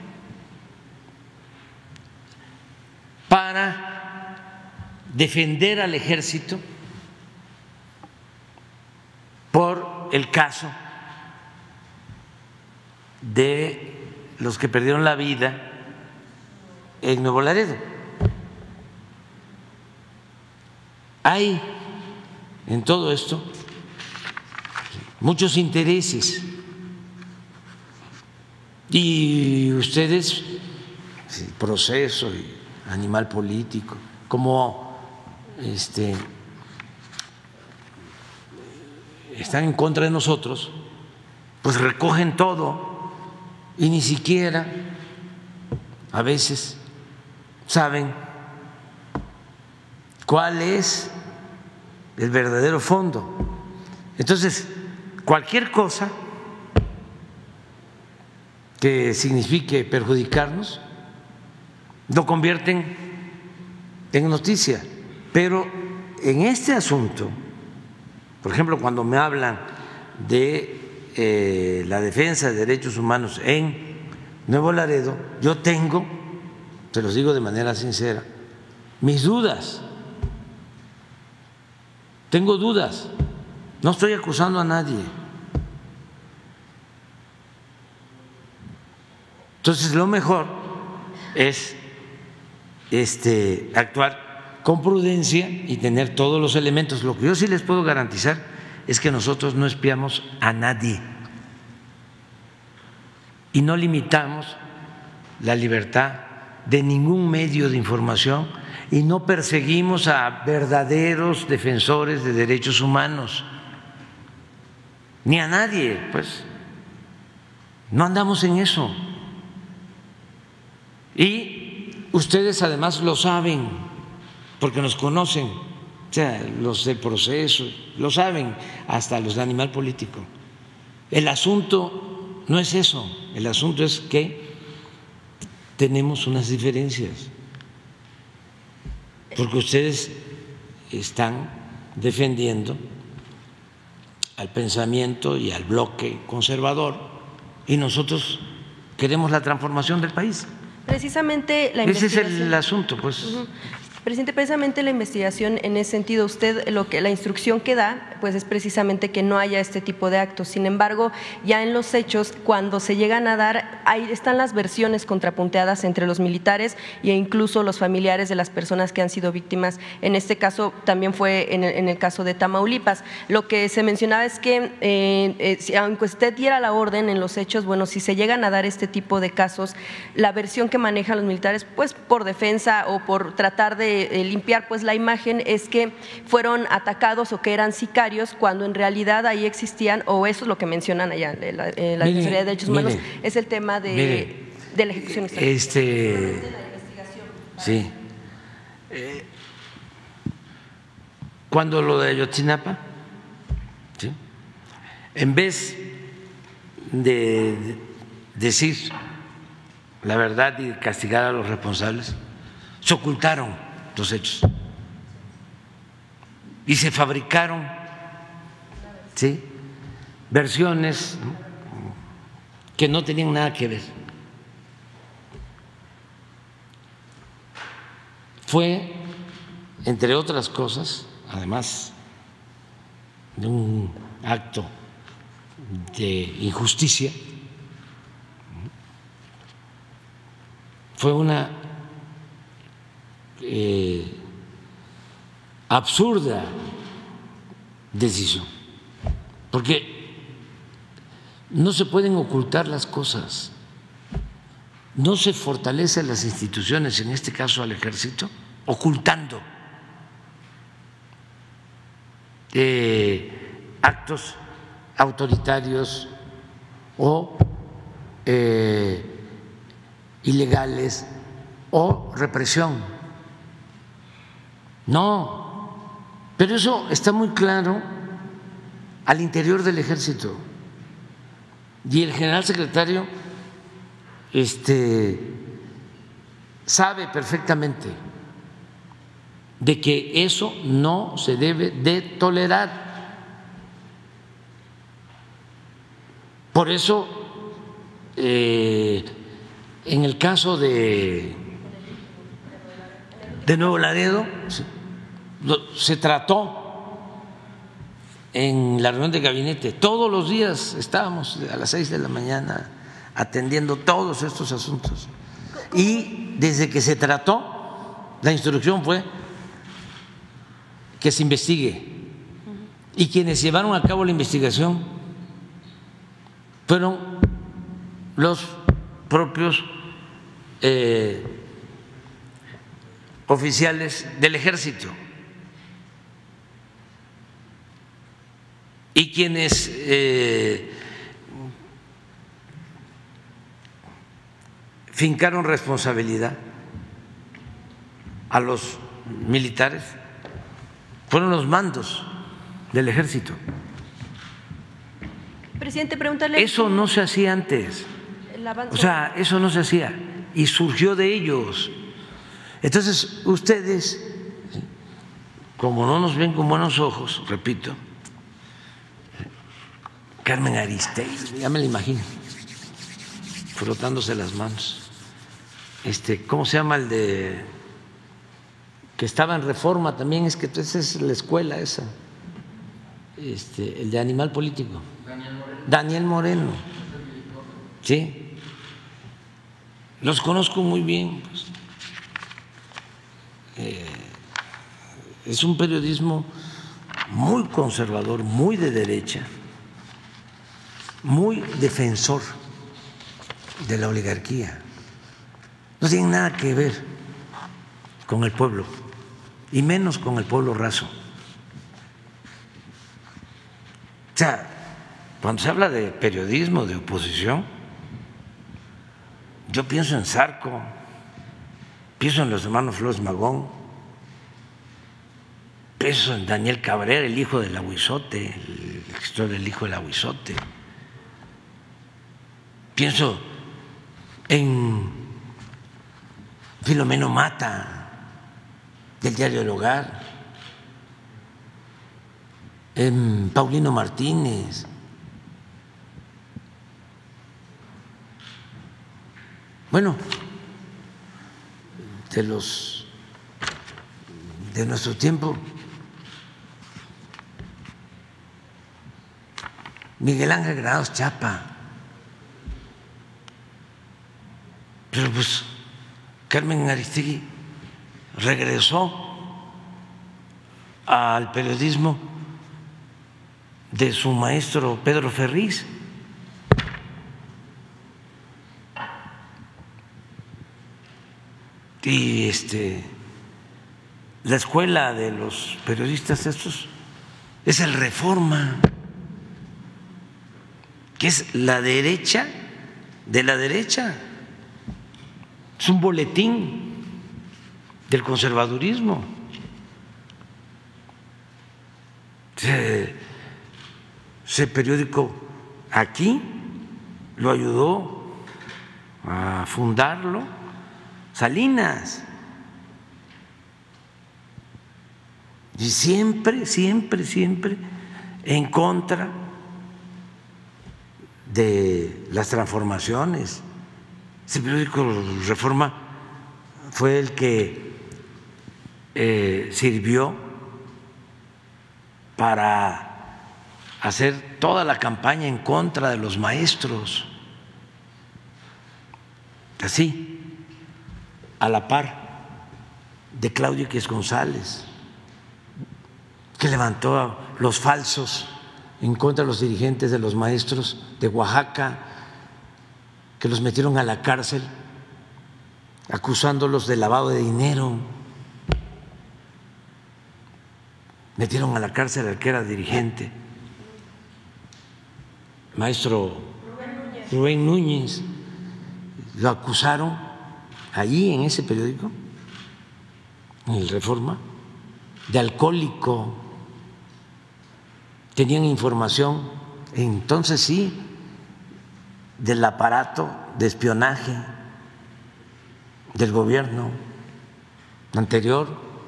para defender al ejército por el caso de los que perdieron la vida en Nuevo Laredo. Hay en todo esto muchos intereses y ustedes, Proceso y Animal Político, como están en contra de nosotros, pues recogen todo y ni siquiera a veces saben cuál es el verdadero fondo. Entonces, cualquier cosa que signifique perjudicarnos lo convierten en noticia. Pero en este asunto, por ejemplo, cuando me hablan de la defensa de derechos humanos en Nuevo Laredo, yo tengo, se los digo de manera sincera, mis dudas. Tengo dudas, no estoy acusando a nadie. Entonces, lo mejor es actuar con prudencia y tener todos los elementos. Lo que yo sí les puedo garantizar es que nosotros no espiamos a nadie y no limitamos la libertad de ningún medio de información y no perseguimos a verdaderos defensores de derechos humanos, ni a nadie, pues no andamos en eso. Y ustedes además lo saben, porque nos conocen, o sea, los del Proceso, lo saben, hasta los de Animal Político. El asunto no es eso, el asunto es que tenemos unas diferencias, porque ustedes están defendiendo al pensamiento y al bloque conservador, y nosotros queremos la transformación del país. Precisamente la Ese es investigación. el asunto, pues. Presidente, precisamente la investigación en ese sentido, usted la instrucción que da, pues es precisamente que no haya este tipo de actos. Sin embargo, ya en los hechos, cuando se llegan a dar, ahí están las versiones contrapunteadas entre los militares e incluso los familiares de las personas que han sido víctimas. En este caso, también fue en el caso de Tamaulipas. Lo que se mencionaba es que, aunque usted diera la orden en los hechos, bueno, si se llegan a dar este tipo de casos, la versión que manejan los militares, pues por defensa o por tratar de limpiar pues la imagen, es que fueron atacados o que eran sicarios, cuando en realidad ahí existían, o eso es lo que mencionan allá la Defensoría de Derechos Humanos, es el tema de la ejecución extrajudicial. Sí. Cuando lo de Ayotzinapa, ¿sí?, en vez de decir la verdad y castigar a los responsables, se ocultaron los hechos y se fabricaron, ¿sí?, versiones que no tenían nada que ver. Fue, entre otras cosas, además de un acto de injusticia, fue una absurda decisión, porque no se pueden ocultar las cosas, no se fortalecen las instituciones, en este caso al ejército, ocultando actos autoritarios o ilegales o represión. No, pero eso está muy claro al interior del ejército, y el general secretario sabe perfectamente de que eso no se debe de tolerar. Por eso, en el caso de Nuevo Laredo, se trató en la reunión de gabinete. Todos los días estábamos a las 6 de la mañana atendiendo todos estos asuntos. Y desde que se trató, la instrucción fue que se investigue. Y quienes llevaron a cabo la investigación fueron los propios oficiales del ejército, y quienes fincaron responsabilidad a los militares fueron los mandos del ejército. Presidente, preguntarle. Eso no se hacía antes. O sea, eso no se hacía y surgió de ellos. Entonces, ustedes, como no nos ven con buenos ojos, repito, Carmen Aristegui, ya me la imagino, frotándose las manos. ¿Cómo se llama el de que estaba en Reforma también? Es que esa es la escuela esa, el de Animal Político. Daniel Moreno. Sí, los conozco muy bien. Pues. Es un periodismo muy conservador, muy de derecha, muy defensor de la oligarquía. No tienen nada que ver con el pueblo, y menos con el pueblo raso. O sea, cuando se habla de periodismo, de oposición, yo pienso en Zarco, pienso en los hermanos Flores Magón, pienso en Daniel Cabrera, el hijo del Ahuizote, el escritor del hijo del Ahuizote. Pienso en Filomeno Mata, del diario El Hogar. Paulino Martínez. Bueno, de nuestro tiempo, Miguel Ángel Granados Chapa, pero pues Carmen Aristegui regresó al periodismo de su maestro Pedro Ferriz. Y la escuela de los periodistas estos es el Reforma, que es la derecha de la derecha, es un boletín del conservadurismo. Ese periódico aquí lo ayudó a fundarlo Salinas, y siempre en contra de las transformaciones. Ese periódico Reforma fue el que sirvió para hacer toda la campaña en contra de los maestros, así, a la par de Claudio X González, que levantó a los falsos en contra de los dirigentes de los maestros de Oaxaca, que los metieron a la cárcel acusándolos de lavado de dinero. Metieron a la cárcel al que era dirigente, maestro Rubén Núñez. Lo acusaron allí en ese periódico, en el Reforma, de alcohólico. Tenían información, entonces sí, del aparato de espionaje del gobierno anterior.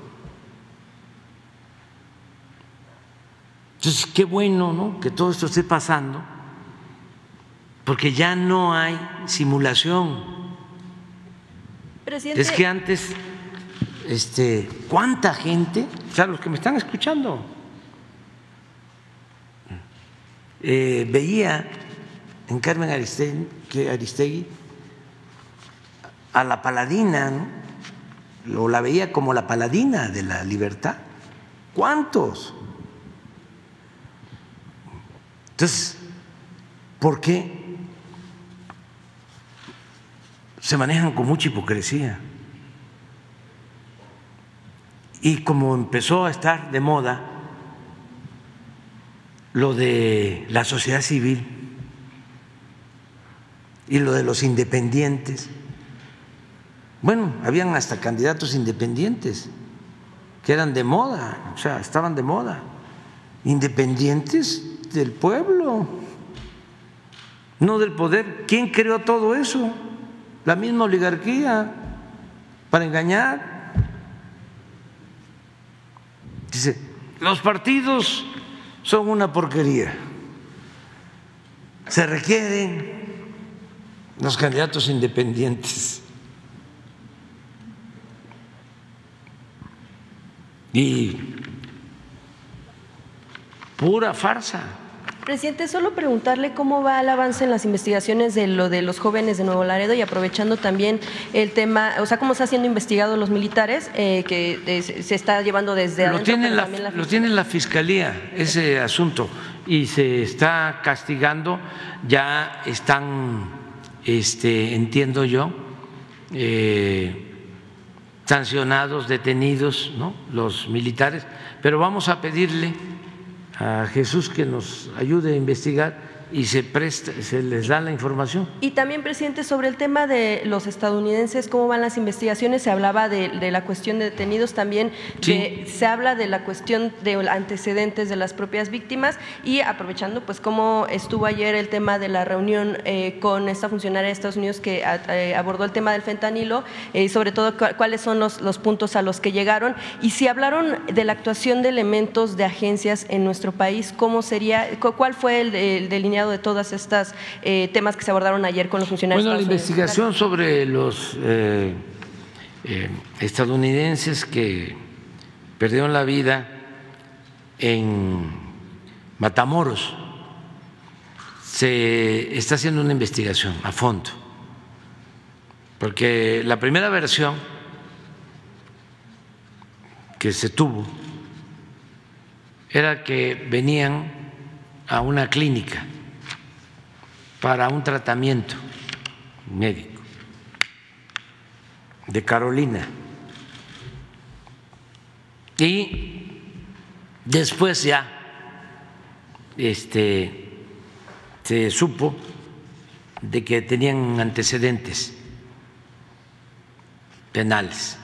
Entonces, qué bueno, ¿no?, que todo esto esté pasando, porque ya no hay simulación. Presidente. Es que antes, ¿cuánta gente? O sea, los que me están escuchando, veía en Carmen Aristegui a la paladina, ¿no?, o la veía como la paladina de la libertad. ¿Cuántos? Entonces, ¿por qué se manejan con mucha hipocresía? Y como empezó a estar de moda lo de la sociedad civil y lo de los independientes, bueno, habían hasta candidatos independientes que eran de moda, o sea, estaban de moda, independientes del pueblo, no del poder. ¿Quién creó todo eso? La misma oligarquía, para engañar. Dice, los partidos son una porquería, se requieren los candidatos independientes. Y pura farsa. Presidente, solo preguntarle cómo va el avance en las investigaciones de lo de los jóvenes de Nuevo Laredo, y aprovechando también el tema, o sea, cómo está siendo investigado los militares, que se está llevando desde adentro. Lo tiene la Fiscalía, ese asunto, y se está castigando. Ya están, entiendo yo, sancionados, detenidos, ¿no?, los militares, pero vamos a pedirle a Jesús que nos ayude a investigar y se les da la información. Y también, presidente, sobre el tema de los estadounidenses, ¿cómo van las investigaciones? Se hablaba de la cuestión de detenidos, también sí. se habla de la cuestión de antecedentes de las propias víctimas, y aprovechando pues cómo estuvo ayer el tema de la reunión con esta funcionaria de Estados Unidos que abordó el tema del fentanilo, sobre todo cuáles son los puntos a los que llegaron, y si hablaron de la actuación de elementos de agencias en nuestro país, ¿cómo sería, cuál fue el delineado de todas estas temas que se abordaron ayer con los funcionarios? Bueno, la investigación sobre los estadounidenses que perdieron la vida en Matamoros, se está haciendo una investigación a fondo, porque la primera versión que se tuvo era que venían a una clínica para un tratamiento médico de Carolina, y después ya se supo de que tenían antecedentes penales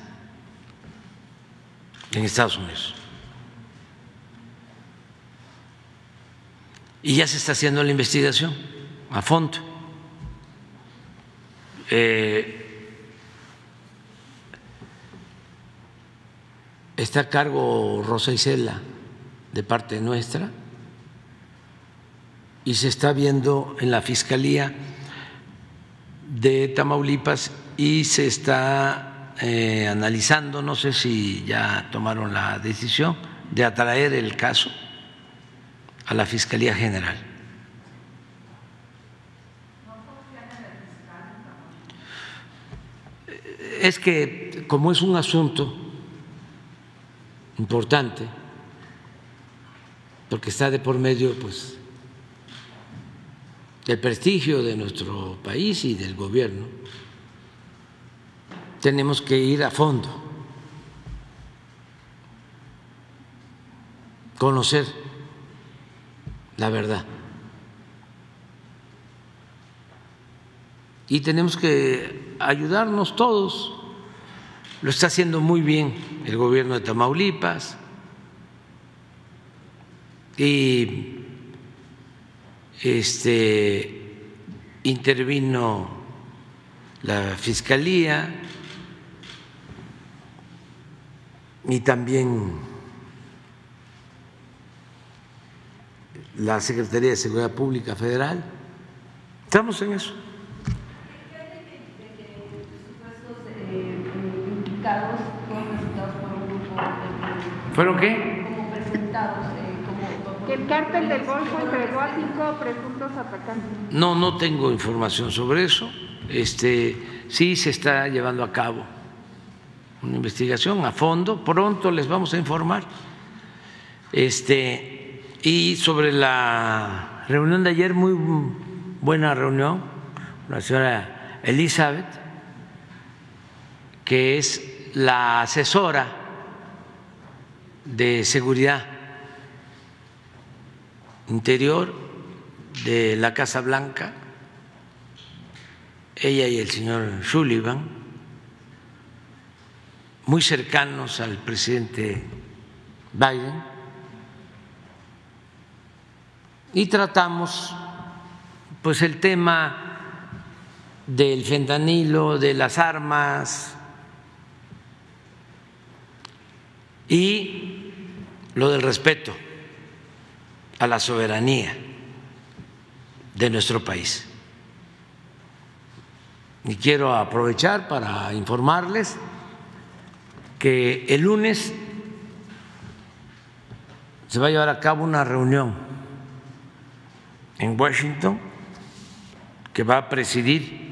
en Estados Unidos. Y ya se está haciendo la investigación a fondo. Está a cargo Rosa Isela de parte nuestra, y se está viendo en la Fiscalía de Tamaulipas y se está analizando, no sé si ya tomaron la decisión de atraer el caso a la Fiscalía General. Es que como es un asunto importante, porque está de por medio pues el prestigio de nuestro país y del gobierno, tenemos que ir a fondo, conocer la verdad, y tenemos que ayudarnos todos. Lo está haciendo muy bien el gobierno de Tamaulipas, y intervino la Fiscalía y también la Secretaría de Seguridad Pública Federal. Estamos en eso. ¿Fueron qué? Como presentados, que el cártel del Golfo entregó a 5 presuntos atacantes. No tengo información sobre eso. Sí se está llevando a cabo una investigación a fondo. Pronto les vamos a informar. Y sobre la reunión de ayer, muy buena reunión, la señora Elizabeth, que es la asesora de seguridad interior de la Casa Blanca, ella y el señor Sullivan, muy cercanos al presidente Biden, y tratamos pues el tema del fentanilo, de las armas y lo del respeto a la soberanía de nuestro país. Y quiero aprovechar para informarles que el lunes se va a llevar a cabo una reunión en Washington que va a presidir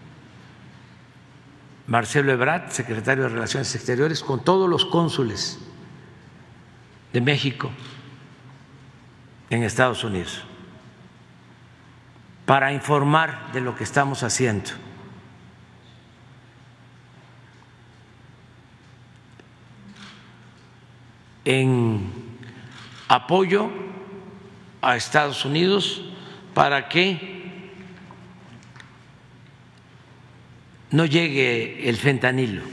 Marcelo Ebrard, secretario de Relaciones Exteriores, con todos los cónsules de México en Estados Unidos, para informar de lo que estamos haciendo en apoyo a Estados Unidos para que no llegue el fentanilo.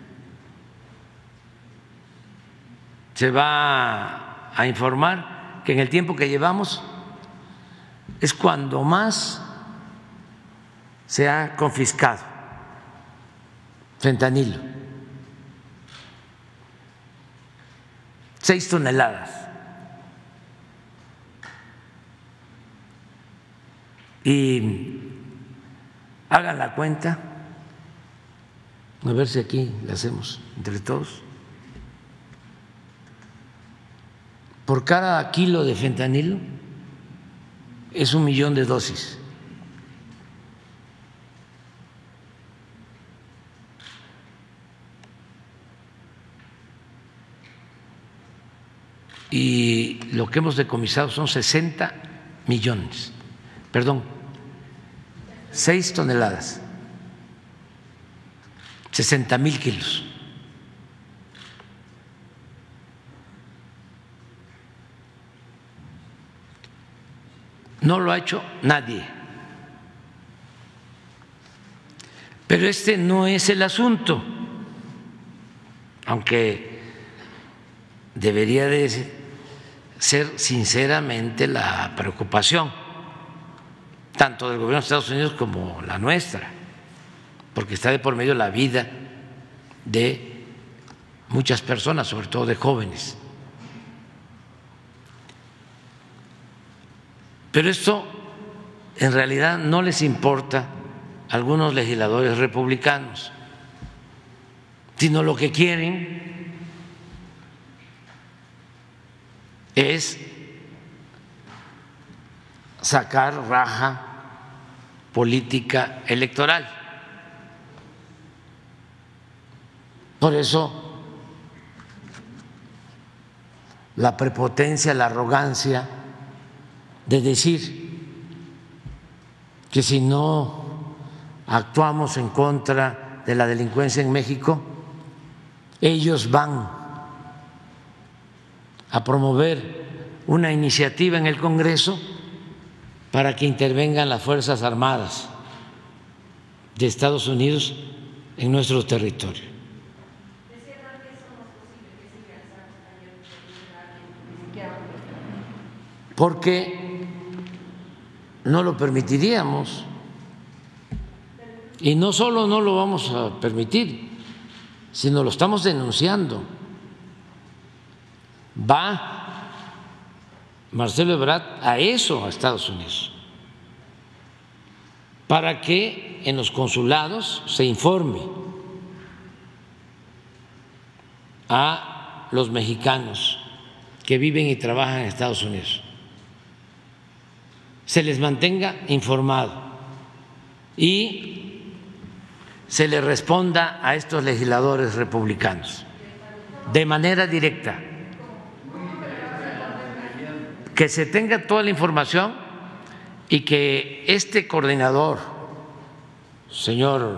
Se va a informar que en el tiempo que llevamos es cuando más se ha confiscado fentanilo, 6 toneladas. Y hagan la cuenta, a ver si aquí la hacemos entre todos. Por cada kilo de fentanilo es 1 millón de dosis. Y lo que hemos decomisado son 60 millones, perdón, 6 toneladas, 60,000 kilos. No lo ha hecho nadie. Pero este no es el asunto, aunque debería de ser sinceramente la preocupación tanto del gobierno de Estados Unidos como la nuestra, porque está de por medio la vida de muchas personas, sobre todo de jóvenes. Pero esto en realidad no les importa a algunos legisladores republicanos, sino lo que quieren es sacar raja política electoral. Por eso la prepotencia, la arrogancia de decir que si no actuamos en contra de la delincuencia en México, ellos van a promover una iniciativa en el Congreso para que intervengan las Fuerzas Armadas de Estados Unidos en nuestro territorio. Porque no lo permitiríamos, y no solo no lo vamos a permitir, sino lo estamos denunciando. Va Marcelo Ebrard a eso, a Estados Unidos, para que en los consulados se informe a los mexicanos que viven y trabajan en Estados Unidos, se les mantenga informado y se le responda a estos legisladores republicanos de manera directa, que se tenga toda la información y que este coordinador, señor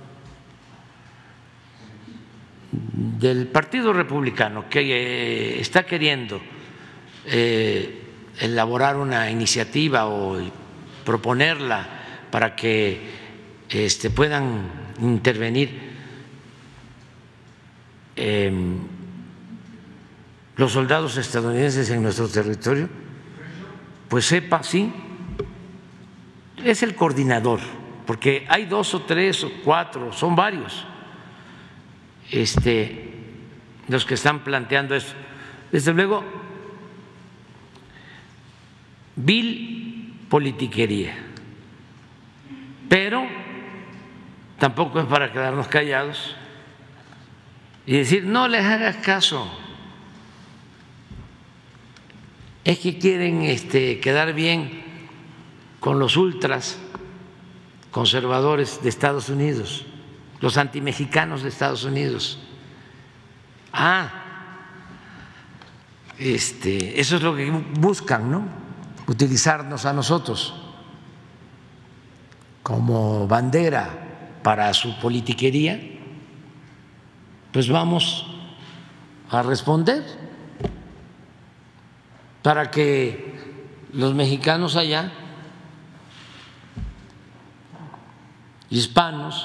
del Partido Republicano, que está queriendo elaborar una iniciativa o proponerla para que puedan intervenir los soldados estadounidenses en nuestro territorio, pues sepa, sí, es el coordinador, porque hay 2 o 3 o 4, son varios los que están planteando eso. Desde luego, vil politiquería, pero tampoco es para quedarnos callados y decir no les hagas caso. Es que quieren quedar bien con los ultras conservadores de Estados Unidos, los antimexicanos de Estados Unidos. Eso es lo que buscan, ¿no? Utilizarnos a nosotros como bandera para su politiquería. Pues vamos a responder para que los mexicanos allá hispanos,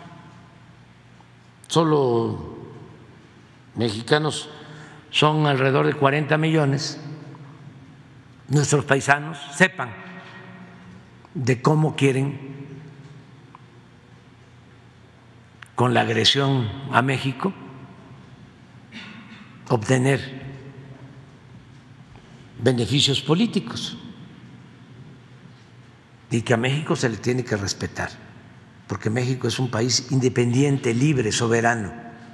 solo mexicanos son alrededor de 40 millones, nuestros paisanos sepan de cómo quieren, con la agresión a México, obtener beneficios políticos, y que a México se le tiene que respetar, porque México es un país independiente, libre, soberano,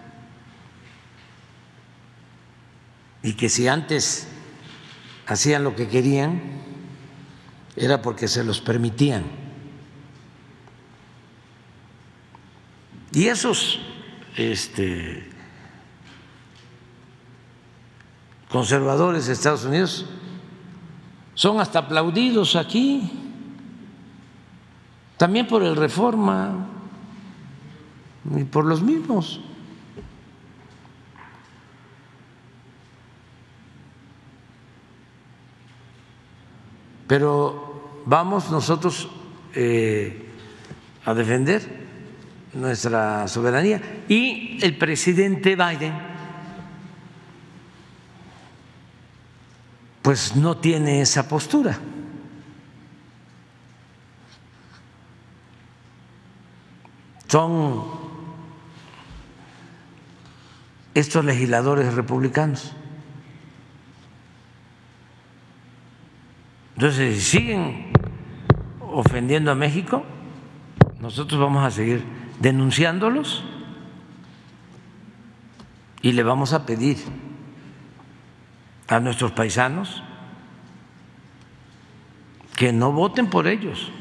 y que si antes hacían lo que querían era porque se los permitían. Y esos conservadores de Estados Unidos son hasta aplaudidos aquí, también por el Reforma y por los mismos. Pero vamos nosotros a defender nuestra soberanía, y el presidente Biden pues no tiene esa postura. Son estos legisladores republicanos. Entonces, si siguen ofendiendo a México, nosotros vamos a seguir denunciándolos y le vamos a pedir a nuestros paisanos que no voten por ellos.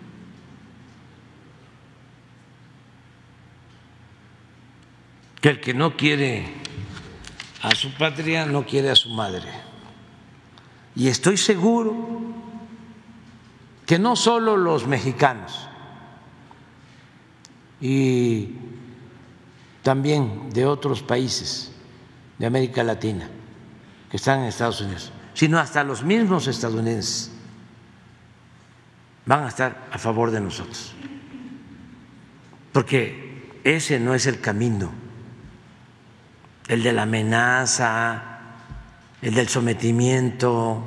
Que el que no quiere a su patria no quiere a su madre. Y estoy seguro que no solo los mexicanos, y también de otros países de América Latina que están en Estados Unidos, sino hasta los mismos estadounidenses van a estar a favor de nosotros, porque ese no es el camino, el de la amenaza, el del sometimiento,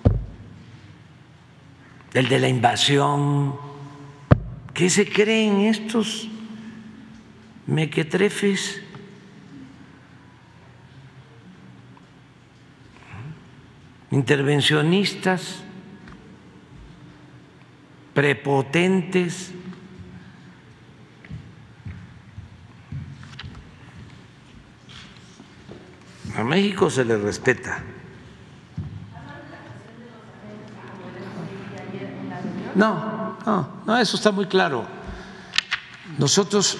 el de la invasión. ¿Qué se creen estos mequetrefes? Intervencionistas, prepotentes. A México se le respeta. No, eso está muy claro. Nosotros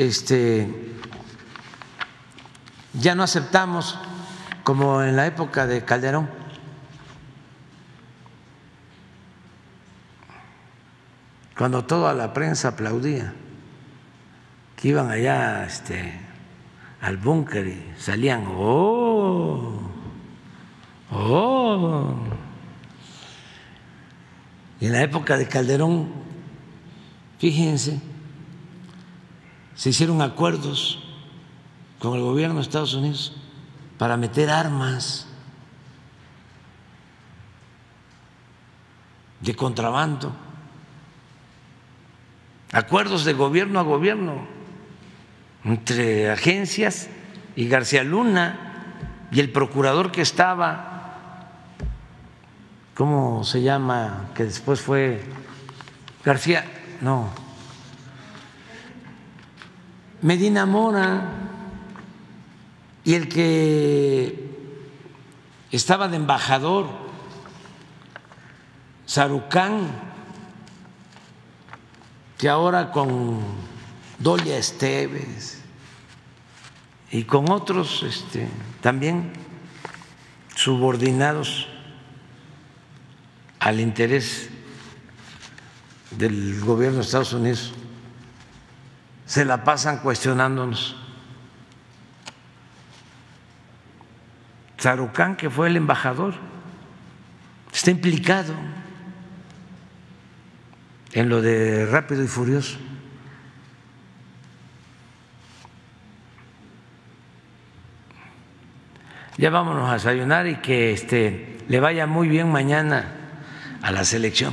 ya no aceptamos, como en la época de Calderón, cuando toda la prensa aplaudía, que iban allá al búnker y salían, ¡oh! Y en la época de Calderón, fíjense, se hicieron acuerdos con el gobierno de Estados Unidos para meter armas de contrabando, acuerdos de gobierno a gobierno entre agencias, y García Luna y el procurador que estaba, ¿cómo se llama? Que después fue Medina Mora, y el que estaba de embajador, Sarucán, que ahora con Dolia Esteves y con otros también subordinados al interés del gobierno de Estados Unidos, se la pasan cuestionándonos. Sarucán, que fue el embajador, está implicado en lo de Rápido y Furioso, Ya vámonos a desayunar y que le vaya muy bien mañana a la selección.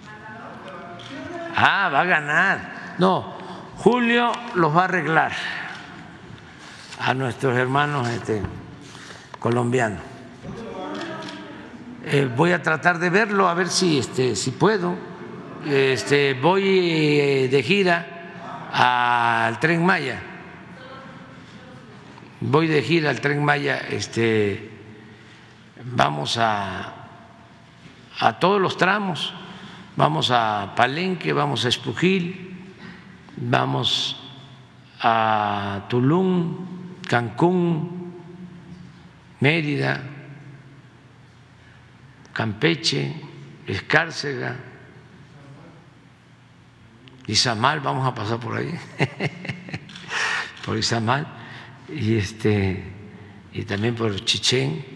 Ah, va a ganar. No, Julio los va a arreglar a nuestros hermanos colombianos. Voy a tratar de verlo, a ver si puedo. Voy de gira al Tren Maya. Voy de gira al Tren Maya. Vamos a todos los tramos. Vamos a Palenque, vamos a Espujil, vamos a Tulum, Cancún, Mérida, Campeche, Escárcega, Izamal, vamos a pasar por ahí, por Izamal, y también por Chichén,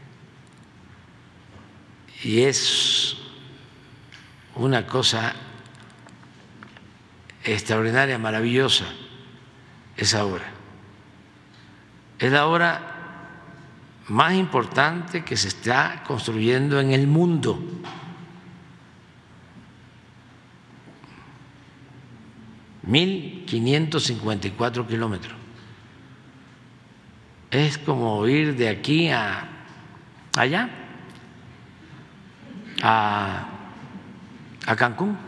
y es una cosa extraordinaria, maravillosa esa obra. Es la obra más importante que se está construyendo en el mundo. $1,554 kilómetros. Es como ir de aquí a allá, a Cancún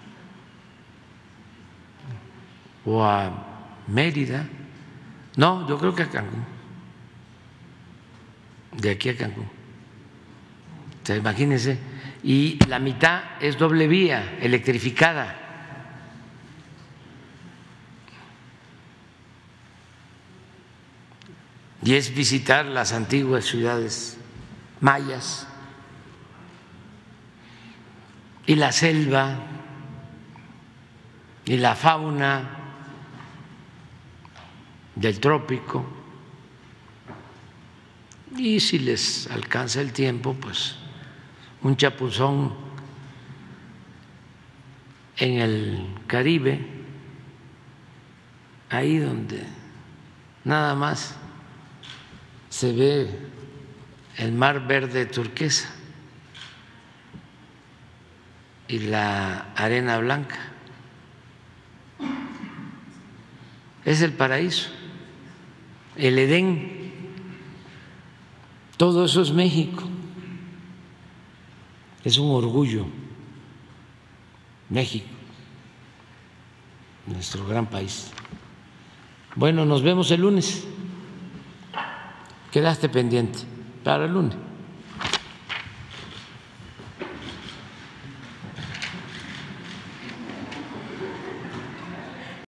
o a Mérida. No, yo creo que a Cancún. De aquí a Cancún. O sea, imagínense. Y la mitad es doble vía, electrificada. Y es visitar las antiguas ciudades mayas y la selva y la fauna del trópico. Y si les alcanza el tiempo, pues un chapuzón en el Caribe, ahí donde nada más se ve el mar verde turquesa y la arena blanca. Es el paraíso, el Edén. Todo eso es México. Es un orgullo México, nuestro gran país. Bueno, nos vemos el lunes. Quedaste pendiente para el lunes.